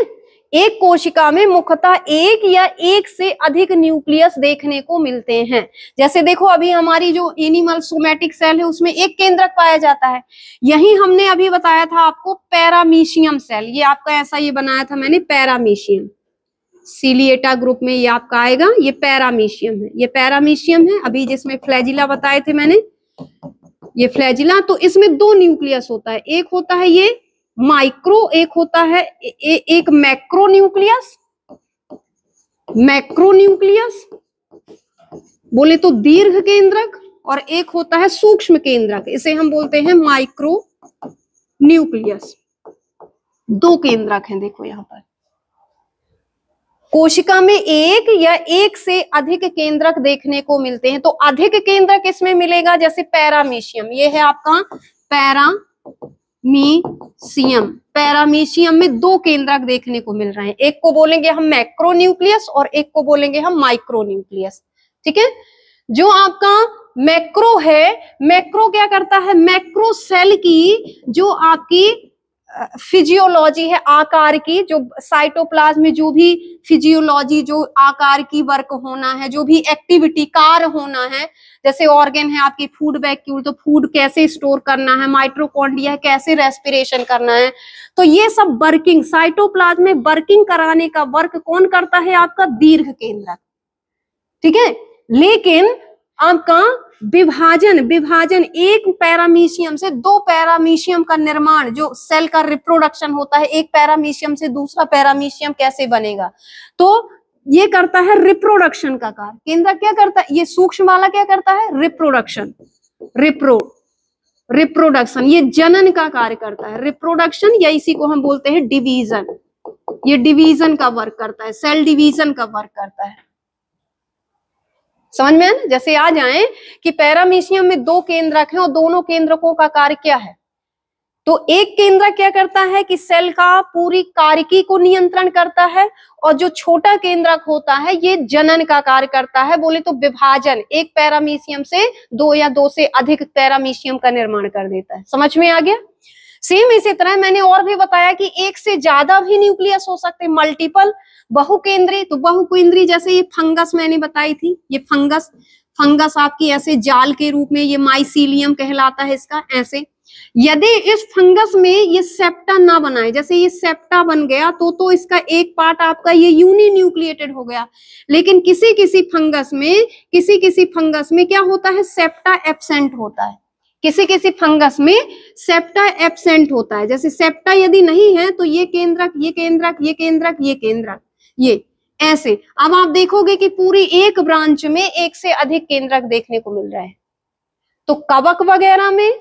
S1: एक कोशिका में मुख्यतः एक या एक से अधिक न्यूक्लियस देखने को मिलते हैं। जैसे देखो अभी हमारी जो एनिमल सोमैटिक सेल है उसमें एक केंद्रक पाया जाता है। यही हमने अभी बताया था आपको पैरामीशियम सेल, ये आपका ऐसा ये बनाया था मैंने पैरामीशियम, सिलिएटा ग्रुप में ये आपका आएगा, ये पैरामीशियम है, ये पैरामीशियम है। अभी जिसमें फ्लैजिला बताए थे मैंने, ये फ्लैजिला, तो इसमें दो न्यूक्लियस होता है, एक होता है ये माइक्रो, एक होता है ए, एक मैक्रो न्यूक्लियस, मैक्रो न्यूक्लियस बोले तो दीर्घ केंद्रक, और एक होता है सूक्ष्म केंद्रक, इसे हम बोलते हैं माइक्रो न्यूक्लियस। दो केंद्रक हैं देखो यहां पर। कोशिका में एक या एक से अधिक केंद्रक देखने को मिलते हैं, तो अधिक केंद्रक इसमें मिलेगा जैसे पैरामीशियम, ये है आपका पैरामीशियम। पैरामीशियम में दो केंद्रक देखने को मिल रहे हैं, एक को बोलेंगे हम मैक्रो न्यूक्लियस और एक को बोलेंगे हम माइक्रो न्यूक्लियस। ठीक है, जो आपका मैक्रो है, मैक्रो क्या करता है, मैक्रो सेल की जो आपकी फिजियोलॉजी है आकार की, जो साइटोप्लाज्म में जो भी फिजियोलॉजी, जो आकार की वर्क होना है, जो भी एक्टिविटी कार्य होना है, जैसे ऑर्गन है आपकी फूड वैक्यूल, तो फूड कैसे स्टोर करना है, माइट्रोकॉन्ड्रिया है कैसे रेस्पिरेशन करना है, तो ये सब वर्किंग साइटोप्लाज्म में वर्किंग कराने का वर्क कौन करता है, आपका दीर्घ केंद्रक। ठीक है, लेकिन आपका विभाजन विभाजन एक पैरामीशियम से दो पैरामीशियम का निर्माण, जो सेल का रिप्रोडक्शन होता है, एक पैरामीशियम से दूसरा पैरामीशियम कैसे बनेगा, तो ये करता है रिप्रोडक्शन का कार्य। केंद्रक क्या करता है, ये सूक्ष्म वाला क्या करता है, रिप्रोडक्शन, रिप्रो रिप्रोडक्शन, ये जनन का कार्य करता है, रिप्रोडक्शन, या इसी को हम बोलते हैं डिवीजन, ये डिवीजन का वर्क करता है, सेल डिवीजन का वर्क करता है। समझ में है ना, जैसे आ जाए कि पैरामीशियम में दो केंद्रक हैं और दोनों केंद्रकों का कार्य क्या है, तो एक केंद्रक क्या करता है कि सेल का पूरी कार्यकी को नियंत्रण करता है, और जो छोटा केंद्रक होता है ये जनन का कार्य करता है, बोले तो विभाजन, एक पैरामीशियम से दो या दो से अधिक पैरामीशियम का निर्माण कर देता है। समझ में आ गया। सेम इसी तरह मैंने और भी बताया कि एक से ज्यादा भी न्यूक्लियस हो सकते हैं, मल्टीपल, बहुकेंद्रीय, तो बहुकेंद्रीय जैसे ये फंगस मैंने बताई थी, ये फंगस फंगस आपकी ऐसे जाल के रूप में, ये माइसीलियम कहलाता है इसका, ऐसे यदि इस फंगस में ये सेप्टा ना बनाए, जैसे ये सेप्टा बन गया तो तो इसका एक पार्ट आपका ये यूनि न्यूक्लिएटेड हो गया, लेकिन किसी किसी फंगस में किसी किसी फंगस में क्या होता है, सेप्टा एब्सेंट होता है, किसी किसी फंगस में सेप्टा एब्सेंट होता है। जैसे सेप्टा यदि नहीं है तो ये केंद्रक, ये केंद्रक, ये केंद्रक, ये केंद्रक, ये ऐसे। अब आप देखोगे कि पूरी एक ब्रांच में एक से अधिक केंद्रक देखने को मिल रहा है। तो कवक वगैरह में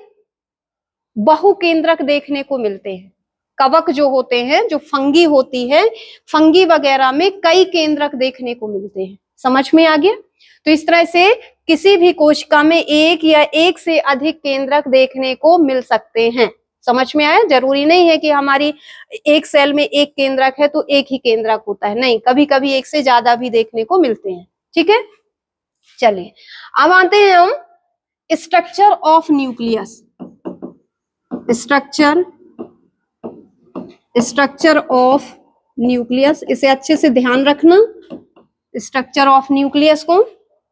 S1: बहु केंद्रक देखने को मिलते हैं। कवक जो होते हैं, जो फंगी होती है, फंगी वगैरह में कई केंद्रक देखने को मिलते हैं। समझ में आ गया। तो इस तरह से किसी भी कोशिका में एक या एक से अधिक केंद्रक देखने को मिल सकते हैं। समझ में आया। जरूरी नहीं है कि हमारी एक सेल में एक केंद्रक है तो एक ही केंद्रक होता है, नहीं, कभी कभी एक से ज्यादा भी देखने को मिलते हैं। ठीक है, चलिए अब आते हैं हम structure of nucleus. Structure structure of nucleus, इसे अच्छे से ध्यान रखना। स्ट्रक्चर ऑफ न्यूक्लियस को,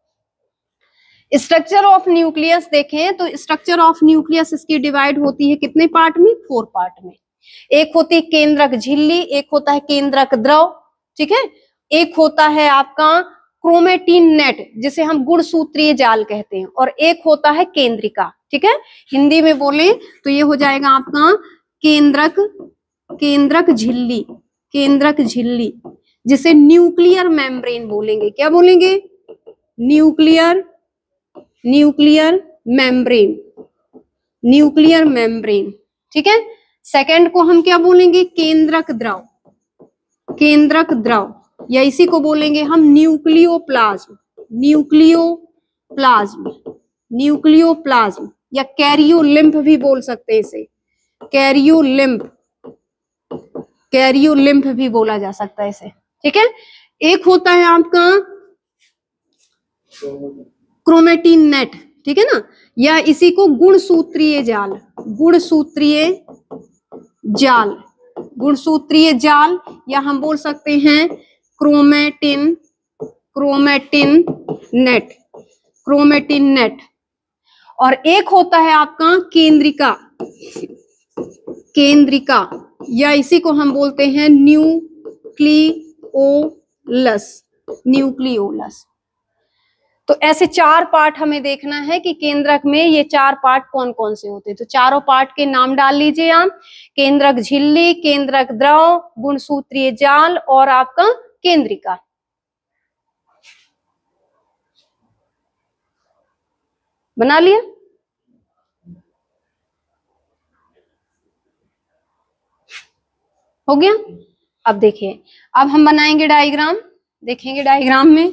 S1: स्ट्रक्चर ऑफ न्यूक्लियस देखें तो स्ट्रक्चर ऑफ न्यूक्लियस इसकी डिवाइड होती है कितने पार्ट में, फोर पार्ट में। एक होती है केंद्रक झिल्ली, एक होता है केंद्रक द्रव, ठीक है, एक होता है आपका क्रोमेटिन नेट जिसे हम गुणसूत्रीय जाल कहते हैं, और एक होता है केंद्रिका। ठीक है, हिंदी में बोले तो ये हो जाएगा आपका केंद्रक केंद्रक झिल्ली, केंद्रक झिल्ली जिसे न्यूक्लियर मेम्ब्रेन बोलेंगे। क्या बोलेंगे, nuclear nuclear membrane, nuclear membrane. ठीक है, सेकंड को हम क्या बोलेंगे, केंद्रक द्रव, केंद्रक द्रव, या इसी को बोलेंगे हम न्यूक्लियोप्लाज्म, न्यूक्लियोप्लाज्म, न्यूक्लियोप्लाज्म, या कैरियोलिम्फ भी बोल सकते हैं इसे, कैरियोलिम्फ, कैरियोलिम्फ भी बोला जा सकता है इसे। ठीक है, एक होता है आपका क्रोमेटिन नेट, ठीक है ना, या इसी को गुणसूत्रीय जाल, गुणसूत्रीय जाल, गुणसूत्रीय जाल, या हम बोल सकते हैं chromatin, chromatin net, chromatin net. और एक होता है आपका केंद्रिका, केंद्रिका या इसी को हम बोलते हैं न्यूक्लियोलस, न्यूक्लियोलस। तो ऐसे चार पार्ट हमें देखना है कि केंद्रक में ये चार पार्ट कौन कौन से होते हैं। तो चारों पार्ट के नाम डाल लीजिए आप, केंद्रक झिल्ली, केंद्रक द्रव, गुणसूत्रीय जाल और आपका केंद्रिका। बना लिया? हो गया? अब देखिए, अब हम बनाएंगे डायग्राम, देखेंगे डायग्राम में।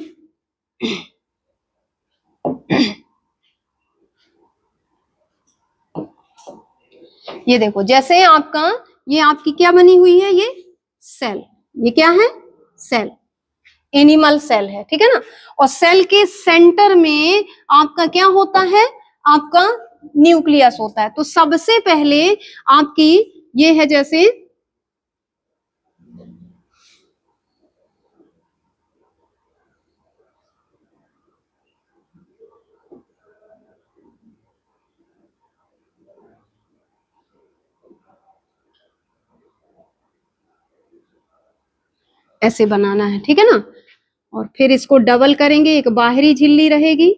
S1: ये देखो, जैसे आपका ये आपकी क्या बनी हुई है, ये सेल, ये क्या है, सेल, एनिमल सेल है, ठीक है ना। और सेल के सेंटर में आपका क्या होता है, आपका न्यूक्लियस होता है। तो सबसे पहले आपकी ये है, जैसे ऐसे बनाना है, ठीक है ना। और फिर इसको डबल करेंगे, एक बाहरी झिल्ली रहेगी,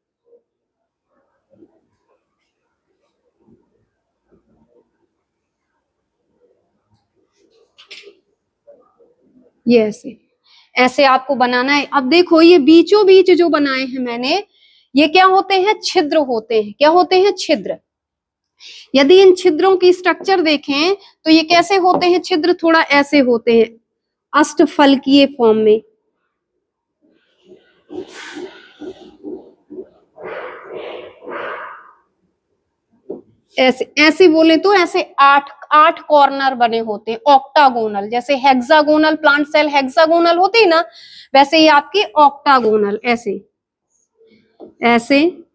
S1: ये ऐसे ऐसे आपको बनाना है। अब देखो, ये बीचों बीच जो बनाए हैं मैंने, ये क्या होते हैं, छिद्र होते हैं। क्या होते हैं, छिद्र। यदि इन छिद्रों की स्ट्रक्चर देखें तो ये कैसे होते हैं, छिद्र थोड़ा ऐसे होते हैं, अष्टफलकीय फॉर्म में। ऐसे ऐसे बोले तो ऐसे आठ आठ कॉर्नर बने होते हैं, ऑक्टागोनल। जैसे हेक्सागोनल प्लांट सेल हेक्सागोनल होते हैं ना, वैसे ये आपके ऑक्टागोनल, ऐसे ऐसे।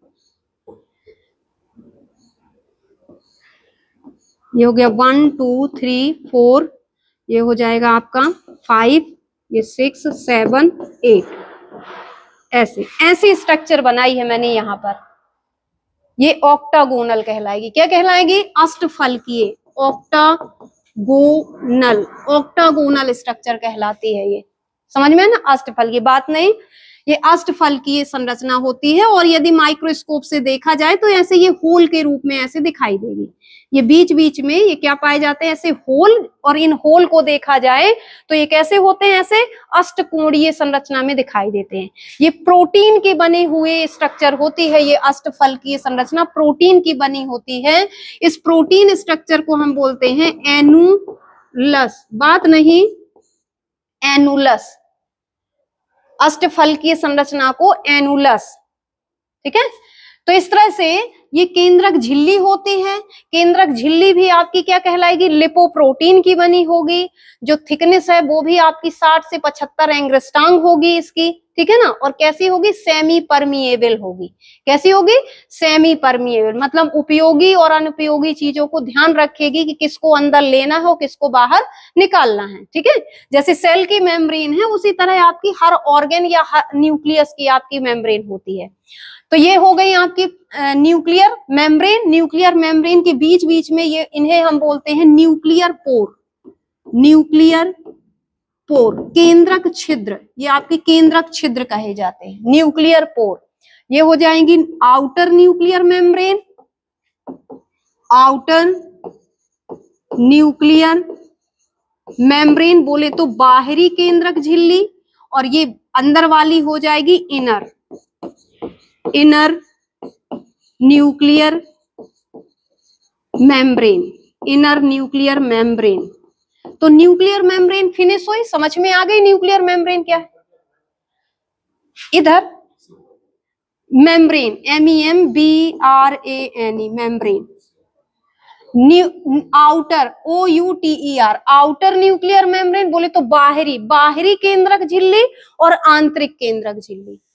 S1: ये हो गया वन टू थ्री फोर, ये हो जाएगा आपका फाइव, ये सिक्स सेवन एट, ऐसे ऐसी स्ट्रक्चर बनाई है मैंने यहाँ पर। ये ऑक्टागोनल कहलाएगी। क्या कहलाएगी, अष्टफलकीय, ऑक्टागोनल, ऑक्टागोनल स्ट्रक्चर कहलाती है ये। समझ में है ना, अष्टफलकीय बात नहीं, ये अष्टफलकीय संरचना होती है। और यदि माइक्रोस्कोप से देखा जाए तो ऐसे ये होल के रूप में ऐसे दिखाई देगी। ये बीच बीच में ये क्या पाए जाते हैं, ऐसे होल। और इन होल को देखा जाए तो ये कैसे होते हैं, ऐसे अष्टकोणीय संरचना में दिखाई देते हैं। ये प्रोटीन के बने हुए स्ट्रक्चर होती है, ये अष्टफलकीय संरचना प्रोटीन की बनी होती है। इस प्रोटीन स्ट्रक्चर को हम बोलते हैं एनुलस, बात नहीं, एनुलस, अष्टफलकीय संरचना को एनुलस, ठीक है। तो इस तरह से ये केंद्रक झिल्ली होती है। केंद्रक झिल्ली भी आपकी क्या कहलाएगी, लिपोप्रोटीन की बनी होगी। जो थिकनेस है वो भी आपकी साठ से पचहत्तर एंग्स्ट्रॉम होगी इसकी, ठीक है ना। और कैसी होगी, सेमी परमिएबल होगी। कैसी होगी, सेमी परमिएबल, मतलब उपयोगी और अनुपयोगी चीजों को ध्यान रखेगी कि किसको अंदर लेना है और किसको बाहर निकालना है, ठीक है। जैसे सेल की मेम्ब्रेन है, उसी तरह आपकी हर ऑर्गन या हर न्यूक्लियस की आपकी मेम्ब्रेन होती है। तो ये हो गई आपकी न्यूक्लियर मेम्ब्रेन। न्यूक्लियर मेम्ब्रेन के बीच बीच में ये, इन्हें हम बोलते हैं न्यूक्लियर पोर, न्यूक्लियर पोर, केंद्रक छिद्र। ये आपके केंद्रक छिद्र कहे जाते हैं, न्यूक्लियर पोर। ये हो जाएंगी outer nuclear membrane, outer nuclear membrane बोले तो बाहरी केंद्रक झिल्ली। और ये अंदर वाली हो जाएगी inner, inner nuclear membrane, inner nuclear membrane. तो न्यूक्लियर मेम्ब्रेन फिनिश हुई, समझ में आ गई न्यूक्लियर मेम्ब्रेन क्या है। इधर membrane, M E M B R A N E, membrane. Outer, O U T E R, outer nuclear membrane बोले तो बाहरी, बाहरी केंद्रक झिल्ली और आंतरिक केंद्रक झिल्ली।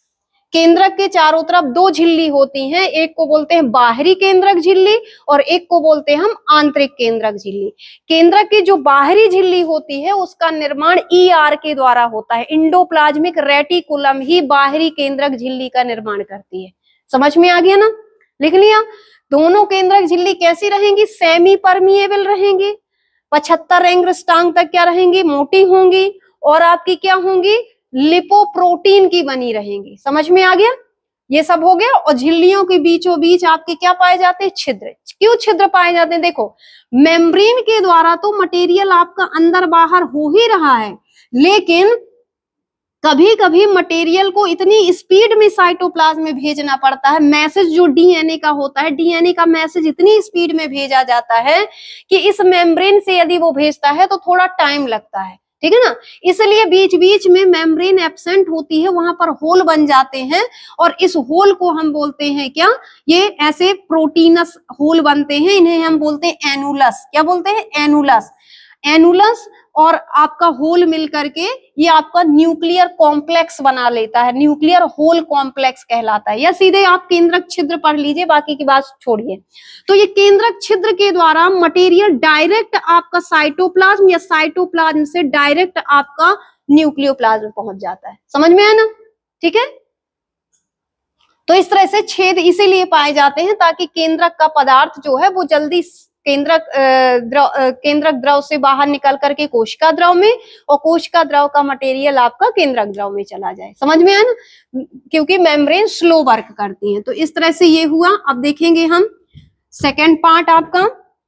S1: केंद्रक के चारों तरफ दो झिल्ली होती हैं, एक को बोलते हैं बाहरी केंद्रक झिल्ली और एक को बोलते हैं हम आंतरिक केंद्रक झिल्ली। केंद्रक की जो बाहरी झिल्ली होती है उसका निर्माण ई आर के द्वारा होता है। इंडोप्लाज्मिक रेटिकुलम ही बाहरी केंद्रक झिल्ली का निर्माण करती है। समझ में आ गया ना, लिख लिया। दोनों केंद्रक झिल्ली कैसी रहेंगी, सेमी परमिएबल रहेंगी, पचहत्तर एंगस्ट्रॉम तक क्या रहेंगी, मोटी होंगी और आपकी क्या होंगी, लिपोप्रोटीन की बनी रहेंगी। समझ में आ गया, ये सब हो गया। और झिल्लियों के बीचों बीच आपके क्या पाए जाते हैं, छिद्र। क्यों छिद्र पाए जाते हैं, देखो मेम्ब्रेन के द्वारा तो मटेरियल आपका अंदर बाहर हो ही रहा है, लेकिन कभी कभी मटेरियल को इतनी स्पीड में साइटोप्लाज्म में भेजना पड़ता है, मैसेज जो डीएनए का होता है, डीएनए का मैसेज इतनी स्पीड में भेजा जाता है कि इस मेम्ब्रेन से यदि वो भेजता है तो थोड़ा टाइम लगता है, ठीक है ना। इसलिए बीच बीच में मेम्ब्रेन एब्सेंट होती है, वहां पर होल बन जाते हैं और इस होल को हम बोलते हैं क्या, ये ऐसे प्रोटीनस होल बनते हैं, इन्हें हम बोलते हैं एनुलस। क्या बोलते हैं, एनुलस। एनुलस और आपका होल मिल करके ये आपका न्यूक्लियर कॉम्प्लेक्स बना लेता है, न्यूक्लियर होल कॉम्प्लेक्स कहलाता है। या सीधे आप केंद्रक छिद्र पढ़ लीजिए, बाकी की बात छोड़िए। तो ये केंद्रक छिद्र के द्वारा मटेरियल डायरेक्ट आपका साइटोप्लाज्म या साइटोप्लाज्म से डायरेक्ट आपका न्यूक्लियोप्लाज्म पहुंच जाता है। समझ में आया ना, ठीक है। तो इस तरह से छेद इसीलिए पाए जाते हैं ताकि केंद्रक का पदार्थ जो है वो जल्दी केंद्रक द्रव केंद्रक द्रव से बाहर निकल करके कोशिका द्रव में और कोशिका द्रव का मटेरियल आपका केंद्रक द्रव में चला जाए। समझ में आया ना, क्योंकि मेम्ब्रेन स्लो वर्क करती है। तो इस तरह से ये हुआ। अब देखेंगे हम सेकेंड पार्ट आपका,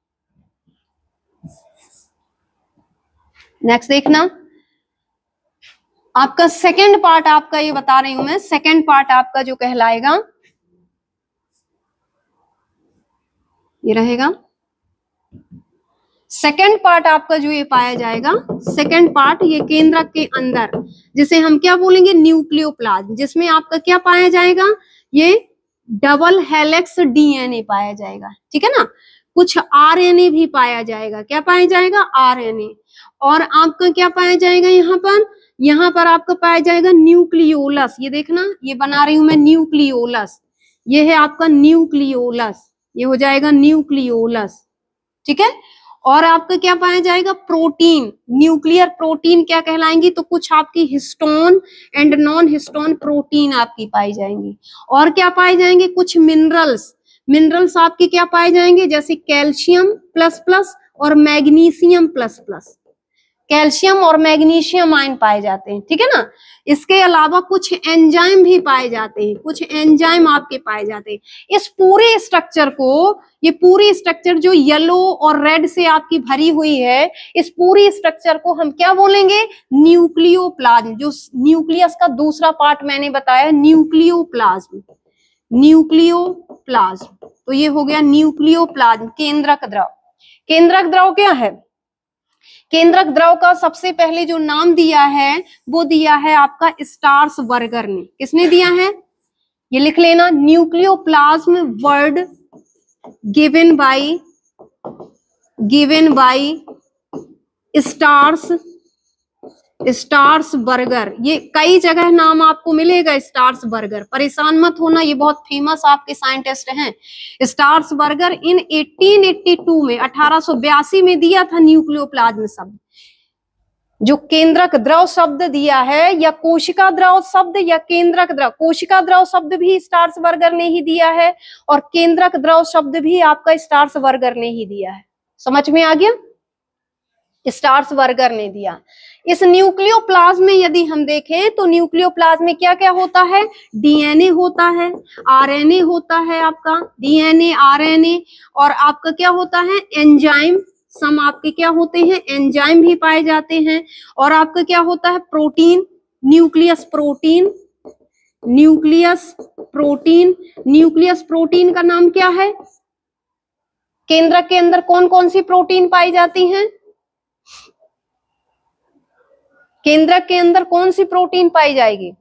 S1: नेक्स्ट देखना आपका सेकेंड पार्ट आपका, ये बता रही हूं मैं, सेकेंड पार्ट आपका जो कहलाएगा ये रहेगा। सेकेंड पार्ट आपका जो ये पाया जाएगा, सेकेंड पार्ट ये केंद्रक के अंदर, जिसे हम क्या बोलेंगे, न्यूक्लियोप्लाज्म, जिसमें आपका क्या पाया जाएगा, ये डबल हेलिक्स डीएनए पाया जाएगा, ठीक है ना। कुछ आरएनए भी पाया जाएगा। क्या पाया जाएगा, आरएनए। और आपका क्या पाया जाएगा, यहाँ पर यहाँ पर आपका पाया जाएगा न्यूक्लियोलस। ये देखना, ये बना रही हूं मैं न्यूक्लियोलस, ये है आपका न्यूक्लियोलस, ये हो जाएगा न्यूक्लियोलस, ठीक है। और आपका क्या पाया जाएगा, प्रोटीन, न्यूक्लियर प्रोटीन क्या कहलाएंगी, तो कुछ आपकी histone and non histone protein आपकी पाई जाएंगी। और क्या पाए जाएंगे, कुछ मिनरल्स, मिनरल्स आपके क्या पाए जाएंगे, जैसे कैल्शियम प्लस प्लस और मैग्नीशियम प्लस प्लस, कैल्शियम और मैग्नीशियम आयन पाए जाते हैं, ठीक है ना। इसके अलावा कुछ एंजाइम भी पाए जाते हैं, कुछ एंजाइम आपके पाए जाते हैं। इस पूरे स्ट्रक्चर को, ये पूरी स्ट्रक्चर जो येलो और रेड से आपकी भरी हुई है, इस पूरी स्ट्रक्चर को हम क्या बोलेंगे, न्यूक्लियोप्लाज्म। जो न्यूक्लियस का दूसरा पार्ट मैंने बताया, न्यूक्लियोप्लाज्म, न्यूक्लियोप्लाज्म। तो ये हो गया न्यूक्लियोप्लाज्म, केंद्रक द्रव। केंद्रक द्रव क्या है, केंद्रक द्रव का सबसे पहले जो नाम दिया है वो दिया है आपका स्टार्सबर्गर ने। किसने दिया है, ये लिख लेना, nucleoplasm word given by given by stars Strasburger. ये कई जगह नाम आपको मिलेगा स्टार्सबर्गर, परेशान मत होना, ये बहुत फेमस आपके साइंटिस्ट हैं। स्टार्सबर्गर इन अठारह सौ बयासी में अठारह सौ बयासी में दिया था न्यूक्लियोप्लाज्म शब्द। जो केंद्रक द्रव शब्द दिया है, या कोशिका द्रव शब्द या केंद्रक द्रव, कोशिका द्रव शब्द भी स्टार्सबर्गर ने ही दिया है और केंद्रक द्रव शब्द भी आपका स्टार्सबर्गर ने ही दिया है। समझ में आ गया, स्टार्सबर्गर ने दिया। इस न्यूक्लियोप्लाज्म में यदि हम देखें तो न्यूक्लियोप्लाज्म में क्या क्या होता है, डीएनए होता है, आरएनए होता है आपका, डीएनए आरएनए, और आपका क्या होता है, एंजाइम, सम आपके क्या होते हैं, एंजाइम भी पाए जाते हैं। और आपका क्या होता है, protein, nucleus protein, nucleus protein. Nucleus protein का नाम क्या है, केंद्रक के अंदर कौन कौन सी प्रोटीन पाई जाती हैं, केंद्रक के अंदर कौन सी प्रोटीन पाई जाएगी,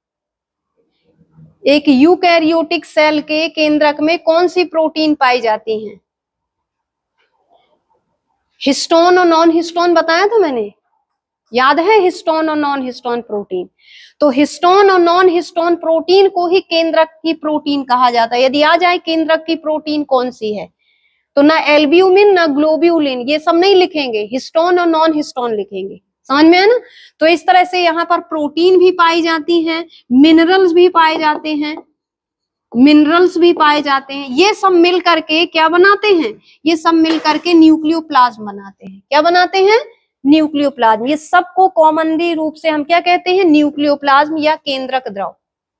S1: एक यूकैरियोटिक सेल के केंद्रक में कौन सी प्रोटीन पाई जाती हैं, हिस्टोन और नॉन हिस्टोन बताया था मैंने। याद है हिस्टोन और नॉन हिस्टोन प्रोटीन। तो हिस्टोन और नॉन हिस्टोन प्रोटीन को ही केंद्रक की प्रोटीन कहा जाता है। यदि आ जाए केंद्रक की प्रोटीन कौन सी है, तो ना एल्ब्यूमिन ना ग्लोब्यूलिन, ये सब नहीं लिखेंगे, हिस्टोन और नॉन हिस्टोन लिखेंगे। समझ में है ना। तो इस तरह से यहाँ पर प्रोटीन भी पाई जाती हैं, मिनरल्स भी पाए जाते हैं, मिनरल्स भी पाए जाते हैं। ये सब मिल करके क्या बनाते हैं, ये सब मिल करके न्यूक्लियोप्लाज्म बनाते हैं। क्या बनाते हैं, न्यूक्लियोप्लाज्म। ये सबको कॉमनली रूप से हम क्या कहते हैं, न्यूक्लियोप्लाज्म या केंद्रक द्रव।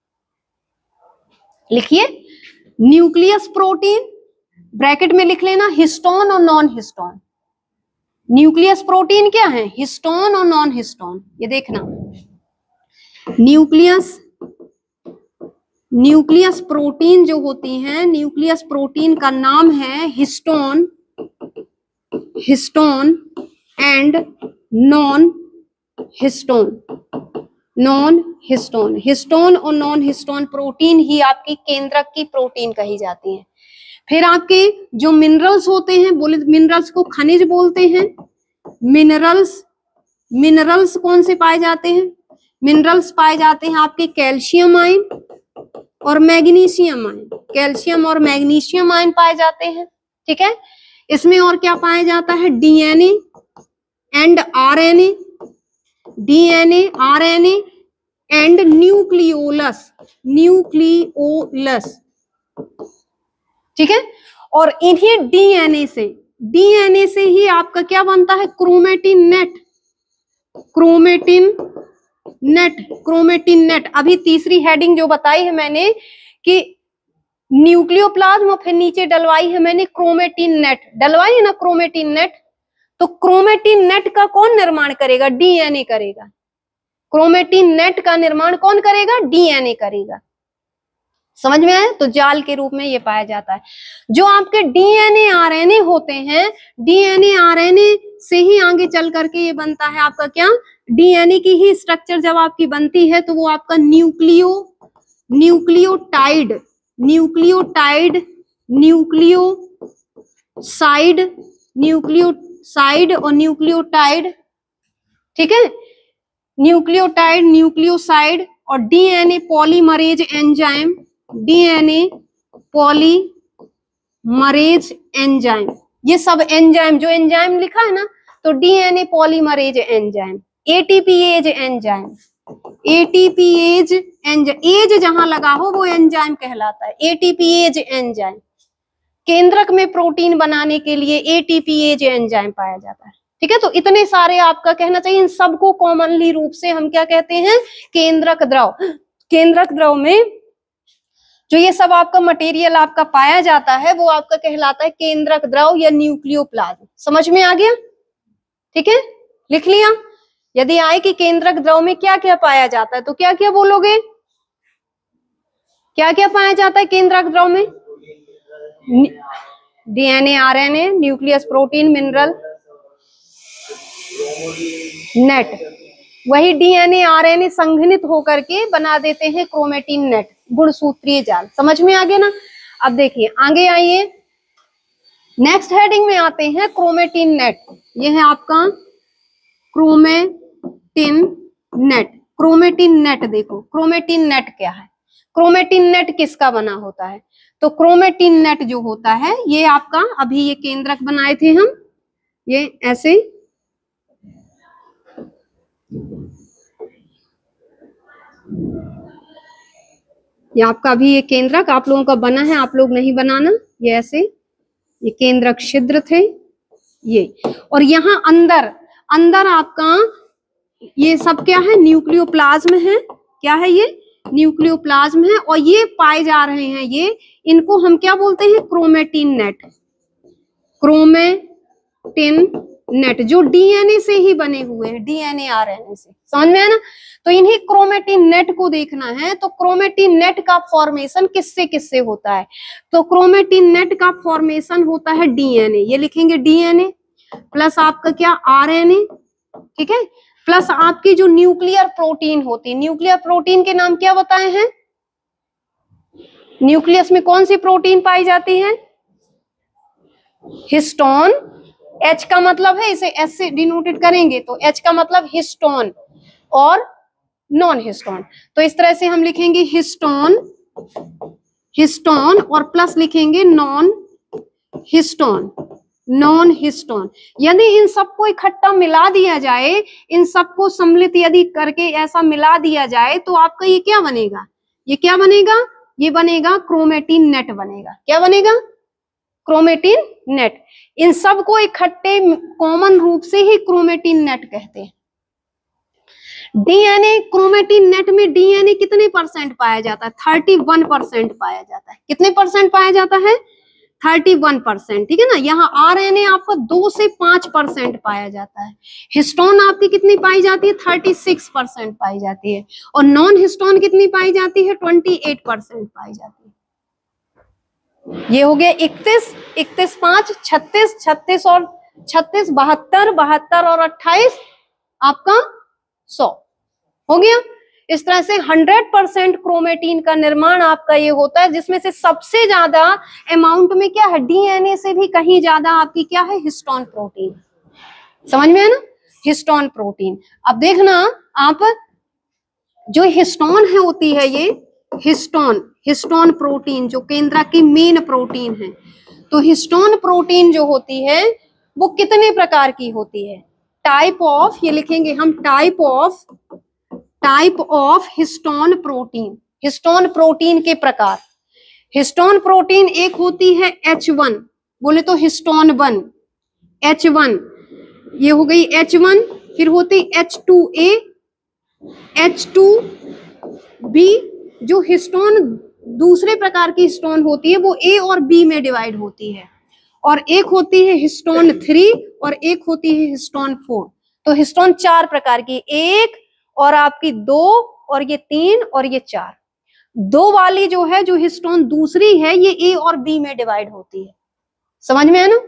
S1: लिखिए न्यूक्लियस प्रोटीन, ब्रैकेट में लिख लेना हिस्टोन और नॉन हिस्टोन। न्यूक्लियस प्रोटीन क्या है, हिस्टोन और नॉन हिस्टोन। ये देखना न्यूक्लियस न्यूक्लियस प्रोटीन जो होती हैं, न्यूक्लियस प्रोटीन का नाम है histone histone and non histone non histone histone और नॉन हिस्टोन प्रोटीन ही आपकी केंद्रक की प्रोटीन कही जाती है। फिर आपके जो मिनरल्स होते हैं, बोले मिनरल्स को खनिज बोलते हैं। मिनरल्स मिनरल्स कौन से पाए जाते हैं, मिनरल्स पाए जाते हैं आपके कैल्शियम आयन और मैग्नीशियम आयन। कैल्शियम और मैग्नीशियम आयन पाए जाते हैं। ठीक है, इसमें और क्या पाया जाता है, DNA and RNA, DNA RNA and nucleolus nucleolus ठीक है। और इन्हीं डीएनए से डीएनए से ही आपका क्या बनता है, chromatin net chromatin net chromatin net. अभी तीसरी हेडिंग जो बताई है मैंने कि न्यूक्लियोप्लाज्म, फिर नीचे डलवाई है मैंने क्रोमेटिन नेट, डलवाई है ना क्रोमेटिन नेट। तो क्रोमेटिन नेट का कौन निर्माण करेगा, डीएनए करेगा। क्रोमेटिन नेट का निर्माण कौन करेगा, डीएनए करेगा। समझ में आया। तो जाल के रूप में ये पाया जाता है। जो आपके डीएनए आरएनए होते हैं, डीएनए आरएनए से ही आगे चल करके ये बनता है आपका क्या, डीएनए की ही स्ट्रक्चर जब आपकी बनती है तो वो आपका nucleo nucleotide nucleotide nucleoside nucleoside और न्यूक्लियोटाइड। ठीक है, न्यूक्लियोटाइड न्यूक्लियोसाइड और DNA polymerase enzyme DNA polymerase enzyme. ये सब एंजाइम, जो एंजाइम लिखा है ना, तो DNA polymerase enzyme, ATPase enzyme ATPase enzyme, एज जहां लगा हो वो एंजाइम कहलाता है, एटीपीएज एंजाइम। केंद्रक में प्रोटीन बनाने के लिए एटीपीएज एंजाइम पाया जाता है। ठीक है, तो इतने सारे आपका कहना चाहिए, इन सबको कॉमनली रूप से हम क्या कहते हैं, केंद्रक द्रव। केंद्रक द्रव में जो ये सब आपका मटेरियल आपका पाया जाता है वो आपका कहलाता है केंद्रक द्रव या न्यूक्लियोप्लाज्म। समझ में आ गया। ठीक है, लिख लिया। यदि आए कि केंद्रक द्रव में क्या क्या पाया जाता है, तो क्या क्या बोलोगे, क्या क्या पाया जाता है केंद्रक द्रव में, DNA RNA nucleus protein mineral net. वही डीएनए आरएनए संघनित होकर के बना देते हैं क्रोमेटिन नेट, गुणसूत्रीय जाल। समझ में आ गया ना। अब देखिए आगे आइए, नेक्स्ट हेडिंग में आते हैं क्रोमेटिन नेट। ये है आपका क्रोमेटिन नेट। क्रोमेटिन नेट देखो, क्रोमेटिन नेट क्या है, क्रोमेटिन नेट किसका बना होता है, तो क्रोमेटिन नेट जो होता है ये आपका, अभी ये केंद्रक बनाए थे हम, ये ऐसे ये आपका अभी ये केंद्रक आप लोगों का बना है, आप लोग नहीं बनाना। ये ऐसे ये केंद्रक छिद्र थे ये, और यहाँ अंदर अंदर आपका ये सब क्या है, न्यूक्लियोप्लाज्म है। क्या है ये, न्यूक्लियोप्लाज्म है। और ये पाए जा रहे हैं, ये इनको हम क्या बोलते हैं, क्रोमेटिन नेट। क्रोमेटिन नेट जो डीएनए से ही बने हुए हैं, डीएनए आरएनए से। समझ में है ना। तो इन्हीं क्रोमेटिन नेट को देखना है। तो क्रोमेटिन नेट का फॉर्मेशन किससे किससे होता है, तो क्रोमेटिन नेट का फॉर्मेशन होता है डीएनए, ये लिखेंगे डीएनए प्लस आपका क्या, आरएनए। ठीक है, प्लस आपकी जो न्यूक्लियर प्रोटीन होती है, न्यूक्लियर प्रोटीन के नाम क्या बताए हैं, न्यूक्लियस में कौन सी प्रोटीन पाई जाती है, हिस्टोन H का मतलब है, इसे S से डिनोटेड करेंगे तो H का मतलब हिस्टोन और नॉन हिस्टोन। तो इस तरह से हम लिखेंगे हिस्टोन, हिस्टोन और प्लस लिखेंगे नॉन हिस्टोन, नॉन हिस्टोन। यदि इन सबको इकट्ठा मिला दिया जाए, इन सबको सम्मिलित यदि करके ऐसा मिला दिया जाए तो आपका ये क्या बनेगा, ये क्या बनेगा, ये बनेगा क्रोमेटिन नेट बनेगा। क्या बनेगा, क्रोमेटिन नेट। इन सबको इकट्ठे कॉमन रूप से ही क्रोमेटिन नेट कहते हैं। डीएनए, क्रोमेटिन नेट में डीएनए कितने परसेंट पाया जाता है, थर्टी वन परसेंट पाया जाता है। कितने परसेंट पाया जाता है, थर्टी वन परसेंट, ठीक है ना। यहाँ आरएनए आपका दो से पांच परसेंट पाया जाता है। हिस्टोन आपकी कितनी पाई जाती है, थर्टी सिक्स परसेंट पाई जाती है। और नॉन हिस्टोन कितनी पाई जाती है, ट्वेंटी एट परसेंट पाई जाती है। ये हो गया इकतीस, इकतीस पांच छत्तीस, छत्तीस और छत्तीस बहत्तर, बहत्तर और अट्ठाईस आपका सौ हो गया। इस तरह से हंड्रेड परसेंट क्रोमेटिन का निर्माण आपका ये होता है, जिसमें से सबसे ज्यादा अमाउंट में क्या है, डीएनए से भी कहीं ज्यादा आपकी क्या है, हिस्टोन प्रोटीन। समझ में है ना, हिस्टोन प्रोटीन। अब देखना आप, जो हिस्टोन है होती है ये हिस्टोन, हिस्टोन प्रोटीन जो केंद्रक की मेन प्रोटीन है। तो हिस्टोन प्रोटीन जो होती है वो कितने प्रकार की होती है, टाइप ऑफ, ये लिखेंगे हम type of, type of histone protein. Histone protein के प्रकार, हिस्टोन प्रोटीन एक होती है एच वन, बोले तो हिस्टोन वन, एच वन, ये हो गई एच वन। फिर होती H two A, H two B. जो हिस्टोन दूसरे प्रकार की हिस्टोन होती है वो ए और बी में डिवाइड होती है। और एक होती है हिस्टोन थ्री और एक होती है हिस्टोन फोर। तो हिस्टोन चार प्रकार की, एक और आपकी दो और ये तीन और ये चार। दो वाली जो है, जो हिस्टोन दूसरी है, ये ए और बी में डिवाइड होती है। समझ में है ना,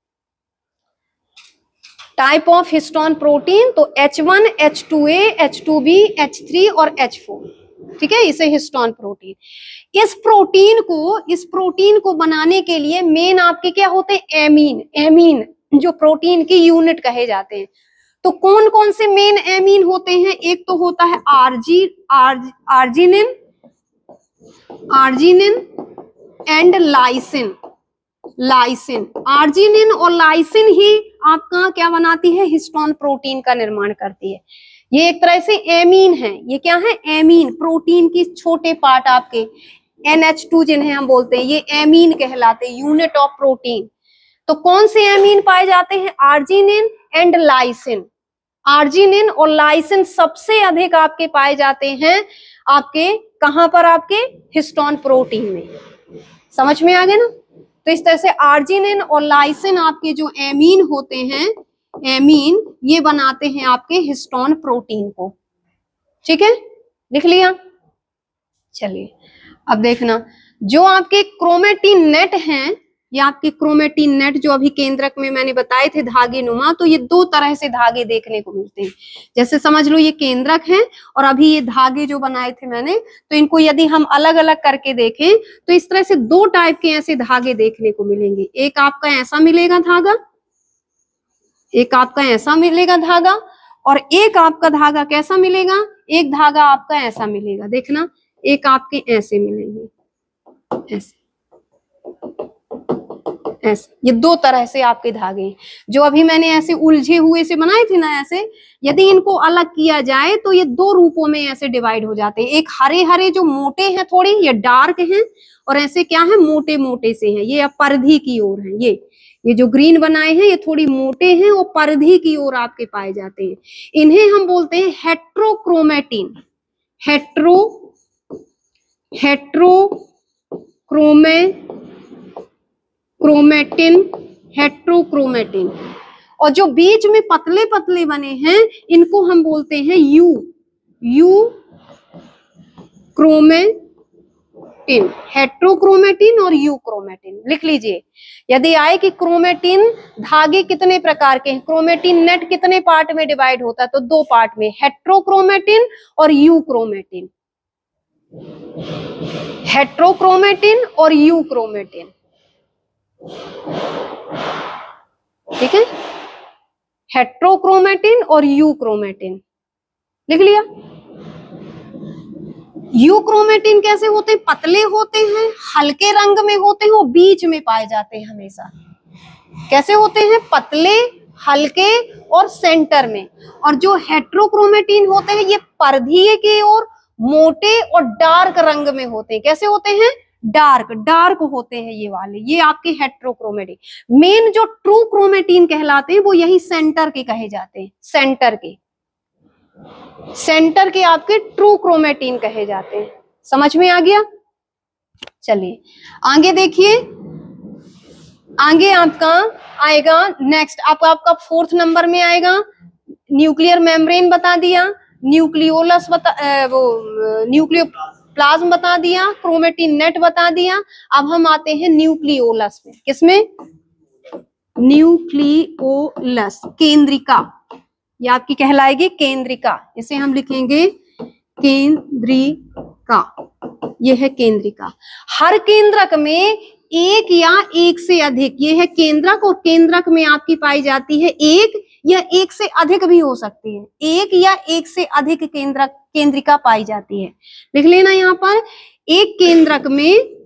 S1: टाइप ऑफ हिस्टोन प्रोटीन। तो H one, H two A, H two B, H three और एच फोर, ठीक है, इसे हिस्टोन प्रोटीन। इस प्रोटीन को, इस प्रोटीन को बनाने के लिए मेन आपके क्या होते हैं, एमीन, एमीन जो प्रोटीन की यूनिट कहे जाते हैं। तो कौन कौन से मेन एमीन होते हैं, एक तो होता है आर्जी, आर्ज, arginine, arginine and lysine, lysine. Arginine और लाइसिन ही आपका क्या बनाती है, हिस्टोन प्रोटीन का निर्माण करती है। ये एक तरह से एमीन है। ये क्या है, एमीन, प्रोटीन की छोटे पार्ट आपके एन एच टू जिन्हें हम बोलते हैं, ये एमीन कहलाते हैं, यूनिट ऑफ प्रोटीन। तो कौन से एमीन पाए जाते हैं, आर्जिनिन एंड लाइसिन। आर्जिनिन और लाइसिन सबसे अधिक आपके पाए जाते हैं आपके कहां पर, आपके हिस्टोन प्रोटीन में। समझ में आ गया ना। तो इस तरह से आर्जिनिन और लाइसिन आपके जो एमीन होते हैं, एमीन, ये बनाते हैं आपके हिस्टोन प्रोटीन को। ठीक है, लिख लिया। चलिए अब देखना, जो आपके क्रोमेटिन नेट हैं, ये आपके क्रोमेटिन नेट जो अभी केंद्रक में मैंने बताए थे धागे नुमा, तो ये दो तरह से धागे देखने को मिलते हैं। जैसे समझ लो ये केंद्रक है और अभी ये धागे जो बनाए थे मैंने, तो इनको यदि हम अलग अलग करके देखें तो इस तरह से दो टाइप के ऐसे धागे देखने को मिलेंगे। एक आपका ऐसा मिलेगा धागा, एक आपका ऐसा मिलेगा धागा, और एक आपका धागा कैसा मिलेगा, एक धागा आपका ऐसा मिलेगा। देखना, एक आपके ऐसे मिलेंगे, ऐसे ऐसे। ये दो तरह से आपके धागे हैं। जो अभी मैंने ऐसे उलझे हुए से बनाए थे ना, ऐसे यदि इनको अलग किया जाए तो ये दो रूपों में ऐसे डिवाइड हो जाते हैं। एक हरे हरे जो मोटे हैं थोड़े, ये डार्क हैं, और ऐसे क्या है, मोटे मोटे से हैं, ये परिधि की ओर है। ये ये जो ग्रीन बनाए हैं ये थोड़ी मोटे हैं और परिधि की ओर आपके पाए जाते हैं। इन्हें हम बोलते हैं हेट्रोक्रोमेटिन। हेट्रो हेट्रोक्रोमे क्रोमेटिन, हेट्रोक्रोमेटिन। और जो बीच में पतले पतले बने हैं इनको हम बोलते हैं यू यू क्रोमेटिन, हेट्रोक्रोमेटिन और यू क्रोमेटिन। लिख लीजिए, यदि आए कि क्रोमेटिन धागे कितने प्रकार के हैं, क्रोमेटिन नेट कितने पार्ट में डिवाइड होता है, तो दो पार्ट में, हेट्रोक्रोमेटिन और यू क्रोमेटिन। हेट्रोक्रोमेटिन और यू क्रोमेटिन। ठीक है, हेट्रोक्रोमेटिन और यूक्रोमेटिन, लिख लिया। यूक्रोमेटिन कैसे होते हैं? पतले होते हैं, हल्के रंग में होते हैं, वो बीच में पाए जाते हैं हमेशा। कैसे होते हैं? पतले, हल्के और सेंटर में। और जो हेट्रोक्रोमेटिन होते हैं ये परिधीय के और मोटे और डार्क रंग में होते हैं। कैसे होते हैं? डार्क, डार्क होते हैं ये वाले, ये आपके हेट्रोक्रोमेटिन। मेन जो ट्रू क्रोमेटिन कहलाते हैं वो यही सेंटर के कहे जाते हैं, सेंटर के, सेंटर के आपके ट्रू क्रोमेटिन कहे जाते हैं। समझ में आ गया? चलिए आगे देखिए, आगे आपका आएगा नेक्स्ट, आपका आपका फोर्थ नंबर में आएगा न्यूक्लियर मेम्ब्रेन बता दिया, न्यूक्लियोलस बता आ, वो न्यूक्लियो प्लाज्म बता दिया, क्रोमेटिन नेट बता दिया। अब हम आते हैं न्यूक्लियोलस में। किसमें? न्यूक्लियोलस, केंद्रिका, ये आपकी कहलाएगी केंद्रिका। इसे हम लिखेंगे केंद्रिका, ये है केंद्रिका। हर केंद्रक में एक या एक से अधिक, ये है केंद्रक, और केंद्रक में आपकी पाई जाती है एक या एक से अधिक भी हो सकती है, एक या एक से अधिक केंद्रक केंद्रिका पाई जाती है। लिख लेना यहाँ पर, एक केंद्रक में,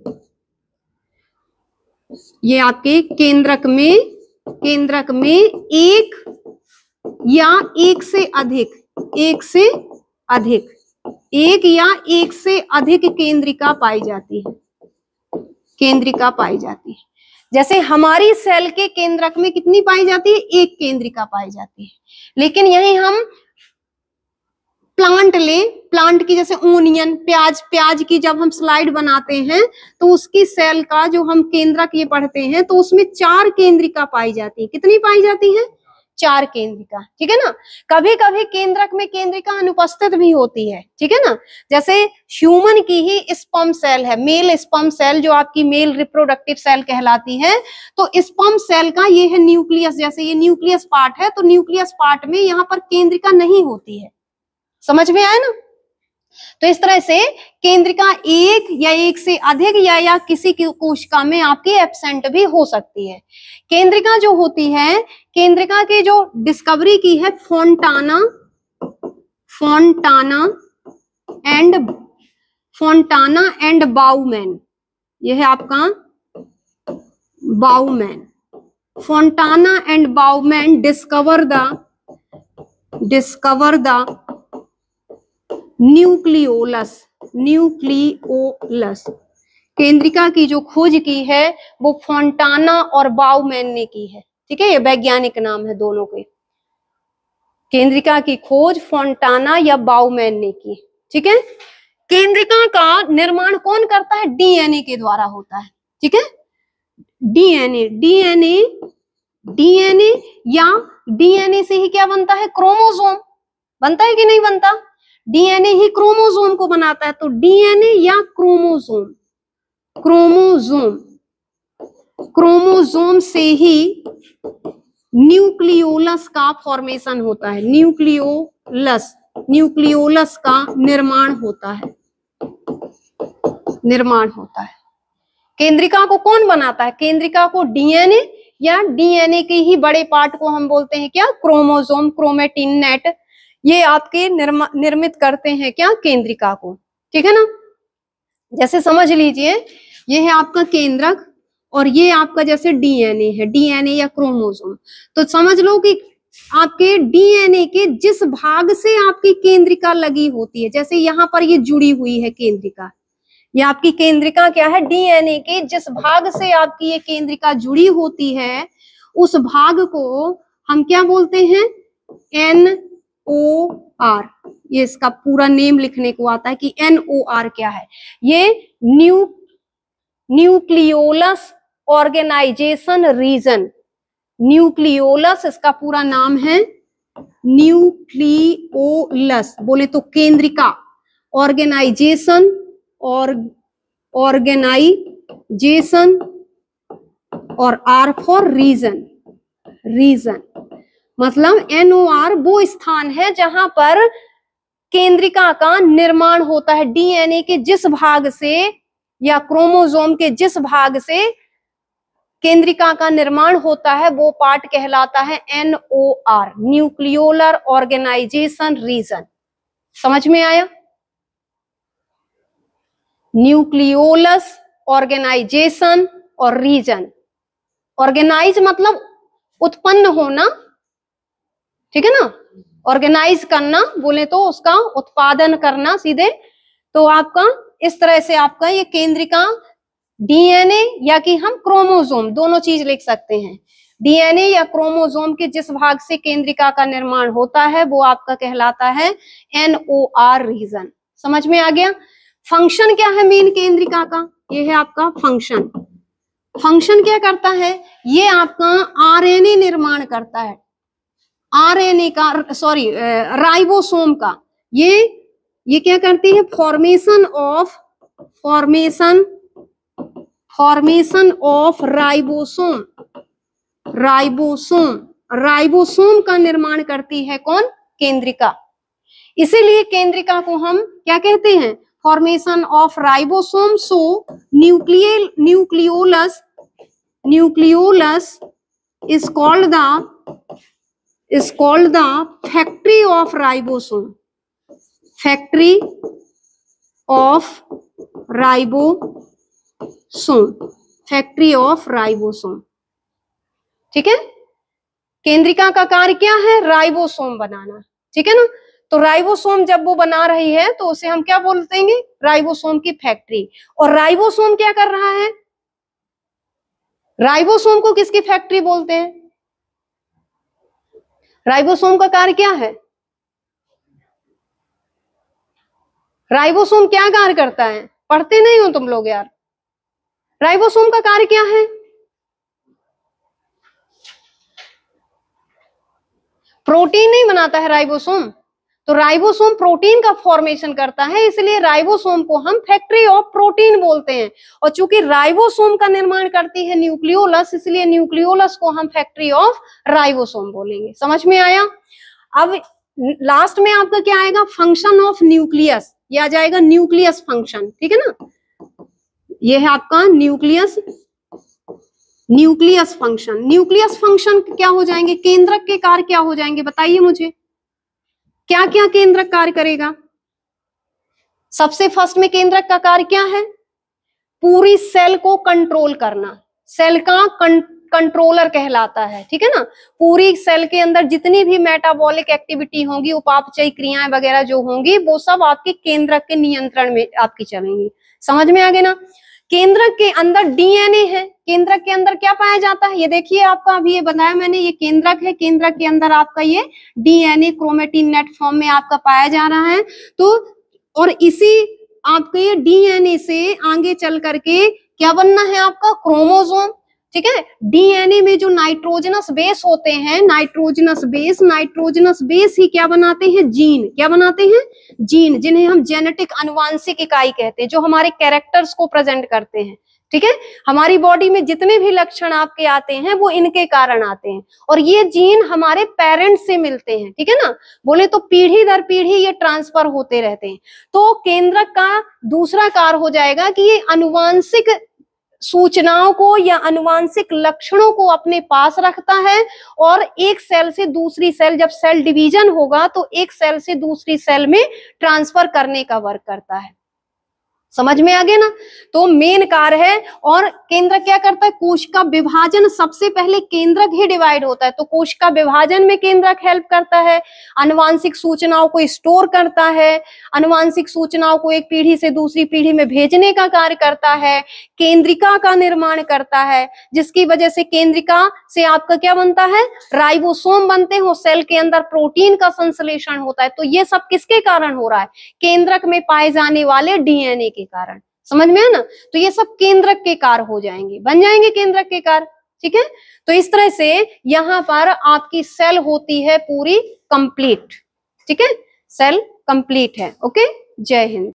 S1: ये आपके केंद्रक में, केंद्रक में एक या एक से अधिक, एक से अधिक, एक या एक से अधिक केंद्रिका पाई जाती है, केंद्रिका पाई जाती है। जैसे हमारी सेल के केंद्रक में कितनी पाई जाती है? एक केंद्रिका पाई जाती है। लेकिन यही हम प्लांट ले, प्लांट की जैसे ओनियन, प्याज, प्याज की जब हम स्लाइड बनाते हैं तो उसकी सेल का जो हम केंद्रक ये पढ़ते हैं तो उसमें चार केंद्रिका पाई जाती है। कितनी पाई जाती है? चार केंद्रिका, ठीक है ना। कभी कभी केंद्रक में केंद्रिका अनुपस्थित भी होती है, ठीक है ना। जैसे ह्यूमन की ही स्पर्म सेल है, मेल स्पर्म सेल, जो आपकी मेल रिप्रोडक्टिव सेल कहलाती है, तो स्पर्म सेल का ये है न्यूक्लियस, जैसे ये न्यूक्लियस पार्ट है, तो न्यूक्लियस पार्ट में यहाँ पर केंद्रिका नहीं होती है। समझ में आया ना? तो इस तरह से केंद्रिका एक या एक से अधिक या या किसी की कोशिका में आपकी एब्सेंट भी हो सकती है। केंद्रिका जो होती है, केंद्रिका की जो डिस्कवरी की है Fontana, Fontana and Fontana and बाउमैन, यह है आपका Bowman. Fontana and Bowman discover the discover the nucleolus, nucleolus, केंद्रिका की जो खोज की है वो फोंटाना और बाउमैन ने की है, ठीक है। ये वैज्ञानिक नाम है दोनों के। केंद्रिका की खोज फोंटाना या बाउमैन ने की, ठीक है। केंद्रिका का निर्माण कौन करता है? डीएनए के द्वारा होता है, ठीक है। डीएनए, डीएनए, डीएनए या डीएनए से ही क्या बनता है? क्रोमोसोम बनता है कि नहीं बनता? डीएनए ही क्रोमोसोम को बनाता है, तो डीएनए या क्रोमोसोम, क्रोमोसोम, क्रोमोसोम से ही न्यूक्लियोलस का फॉर्मेशन होता है, न्यूक्लियोलस, न्यूक्लियोलस का निर्माण होता है, निर्माण होता है। केंद्रिका को कौन बनाता है? केंद्रिका को डीएनए या डीएनए के ही बड़े पार्ट को हम बोलते हैं क्या? क्रोमोसोम, क्रोमेटिन नेट, ये आपके निर्मित करते हैं क्या? केंद्रिका को, ठीक है ना। जैसे समझ लीजिए, ये है आपका केंद्रक और ये आपका जैसे डीएनए है, डीएनए या क्रोमोसोम। तो समझ लो कि आपके डीएनए के जिस भाग से आपकी केंद्रिका लगी होती है, जैसे यहाँ पर ये जुड़ी हुई है केंद्रिका, ये आपकी केंद्रिका क्या है? डीएनए के जिस भाग से आपकी ये केंद्रिका जुड़ी होती है, उस भाग को हम क्या बोलते हैं? एन ओ आर, ये इसका पूरा नेम लिखने को आता है कि एन ओ आर क्या है। ये न्यू न्यूक्लियोलस ऑर्गेनाइजेशन रीजन, न्यूक्लियोलस इसका पूरा नाम है, न्यूक्लियोलस बोले तो केंद्रिका, ऑर्गेनाइजेशन और ऑर्गेनाइजेशन और आर फॉर रीजन, रीजन मतलब एन ओ आर वो स्थान है जहां पर केंद्रिका का निर्माण होता है। डीएनए के जिस भाग से या क्रोमोसोम के जिस भाग से केंद्रिका का निर्माण होता है वो पार्ट कहलाता है N O R, nucleolar organization region. समझ में आया? न्यूक्लियोलस ऑर्गेनाइजेशन और रीजन, ऑर्गेनाइज मतलब उत्पन्न होना, ठीक है ना, ऑर्गेनाइज करना बोले तो उसका उत्पादन करना सीधे। तो आपका इस तरह से आपका ये केंद्रिका डीएनए या कि हम क्रोमोसोम दोनों चीज लिख सकते हैं। डीएनए या क्रोमोसोम के जिस भाग से केंद्रिका का निर्माण होता है वो आपका कहलाता है एनओआर रीजन। समझ में आ गया? फंक्शन क्या है मेन केंद्रिका का? ये है आपका फंक्शन। फंक्शन क्या करता है? ये आपका आरएनए निर्माण करता है, आरएनए का, सॉरी राइबोसोम का। ये ये क्या करती है? Formation of formation formation of ribosome, ribosome ribosome का निर्माण करती है कौन? केंद्रिका। इसीलिए केंद्रिका को हम क्या कहते हैं? Formation of ribosome. सो न्यूक्लियल nucleolus nucleolus is called the is called the factory of ribosome, factory of ribosome, factory of ribosome. ठीक है? केंद्रिका का कार्य क्या है? राइबोसोम बनाना। ठीक है ना? तो राइबोसोम जब वो बना रही है तो उसे हम क्या बोलते हैं? राइबोसोम की फैक्ट्री। और राइबोसोम क्या कर रहा है? राइबोसोम को किसकी फैक्ट्री बोलते हैं? राइबोसोम का कार्य क्या है? राइबोसोम क्या कार्य करता है? पढ़ते नहीं हो तुम लोग यार। राइबोसोम का कार्य क्या है? प्रोटीन नहीं बनाता है राइबोसोम, तो राइबोसोम प्रोटीन का फॉर्मेशन करता है, इसलिए राइबोसोम को हम फैक्ट्री ऑफ प्रोटीन बोलते हैं। और चूंकि राइबोसोम का निर्माण करती है न्यूक्लियोलस, इसलिए न्यूक्लियोलस को हम फैक्ट्री ऑफ राइबोसोम बोलेंगे। समझ में आया? अब लास्ट में आपका क्या आएगा? फंक्शन ऑफ न्यूक्लियस, ये आ जाएगा न्यूक्लियस फंक्शन। ठीक है ना? ये है आपका nucleus nucleus function. Nucleus function क्या हो जाएंगे? केंद्रक के कार्य क्या हो जाएंगे? बताइए मुझे, क्या क्या केंद्रक कार्य करेगा? सबसे फर्स्ट में केंद्रक का कार्य क्या है? पूरी सेल को कंट्रोल करना, सेल का कंट्रोलर कहलाता है। ठीक है ना? पूरी सेल के अंदर जितनी भी मेटाबॉलिक एक्टिविटी होंगी, उपापचयी क्रियाएं वगैरह जो होंगी, वो सब आपके केंद्रक के नियंत्रण में आपकी चलेंगी। समझ में आ गया ना? केंद्रक के अंदर डीएनए है। केंद्रक के अंदर क्या पाया जाता है? ये देखिए, आपका अभी ये बताया मैंने, ये केंद्रक है। केंद्रक के अंदर आपका ये डीएनए क्रोमेटिन नेट फॉर्म में आपका पाया जा रहा है। तो और इसी आपके ये डीएनए से आगे चल करके क्या बनना है? आपका क्रोमोसोम। ठीक है? डीएनए में जो नाइट्रोजनस बेस होते हैं, नाइट्रोजनस बेस नाइट्रोजनस बेस ही क्या बनाते हैं? जीन। क्या बनाते हैं? जीन, जिन्हें हम जेनेटिक आनुवांशिक इकाई कहते हैं, जो हमारे कैरेक्टर्स को प्रेजेंट करते हैं। ठीक है? हमारी बॉडी में जितने भी लक्षण आपके आते हैं वो इनके कारण आते हैं, और ये जीन हमारे पेरेंट्स से मिलते हैं। ठीक है ना? बोले तो पीढ़ी दर पीढ़ी ये ट्रांसफर होते रहते हैं। तो केंद्रक का दूसरा कार्य हो जाएगा कि ये आनुवांशिक सूचनाओं को या आनुवांशिक लक्षणों को अपने पास रखता है, और एक सेल से दूसरी सेल, जब सेल डिवीजन होगा तो एक सेल से दूसरी सेल में ट्रांसफर करने का वर्क करता है। समझ में आ गया ना? तो मेन कार्य है। और केंद्रक क्या करता है? कोशिका विभाजन, सबसे पहले केंद्रक ही डिवाइड होता है, तो कोशिका विभाजन में केंद्रक हेल्प करता है। आनुवांशिक सूचनाओं को स्टोर करता है, आनुवांशिक सूचनाओं को एक पीढ़ी से दूसरी पीढ़ी में भेजने का कार्य करता है, केंद्रिका का निर्माण करता है, जिसकी वजह से केंद्रिका से आपका क्या बनता है? राइबोसोम बनते हैं, सेल के अंदर प्रोटीन का संश्लेषण होता है। तो ये सब किसके कारण हो रहा है? केंद्रक में पाए जाने वाले डीएनए के कारण। समझ में है ना? तो ये सब केंद्रक के कार्य हो जाएंगे, बन जाएंगे केंद्रक के कार्य। ठीक है? तो इस तरह से यहां पर आपकी सेल होती है पूरी कंप्लीट। ठीक है? सेल कंप्लीट है। ओके, जय हिंद।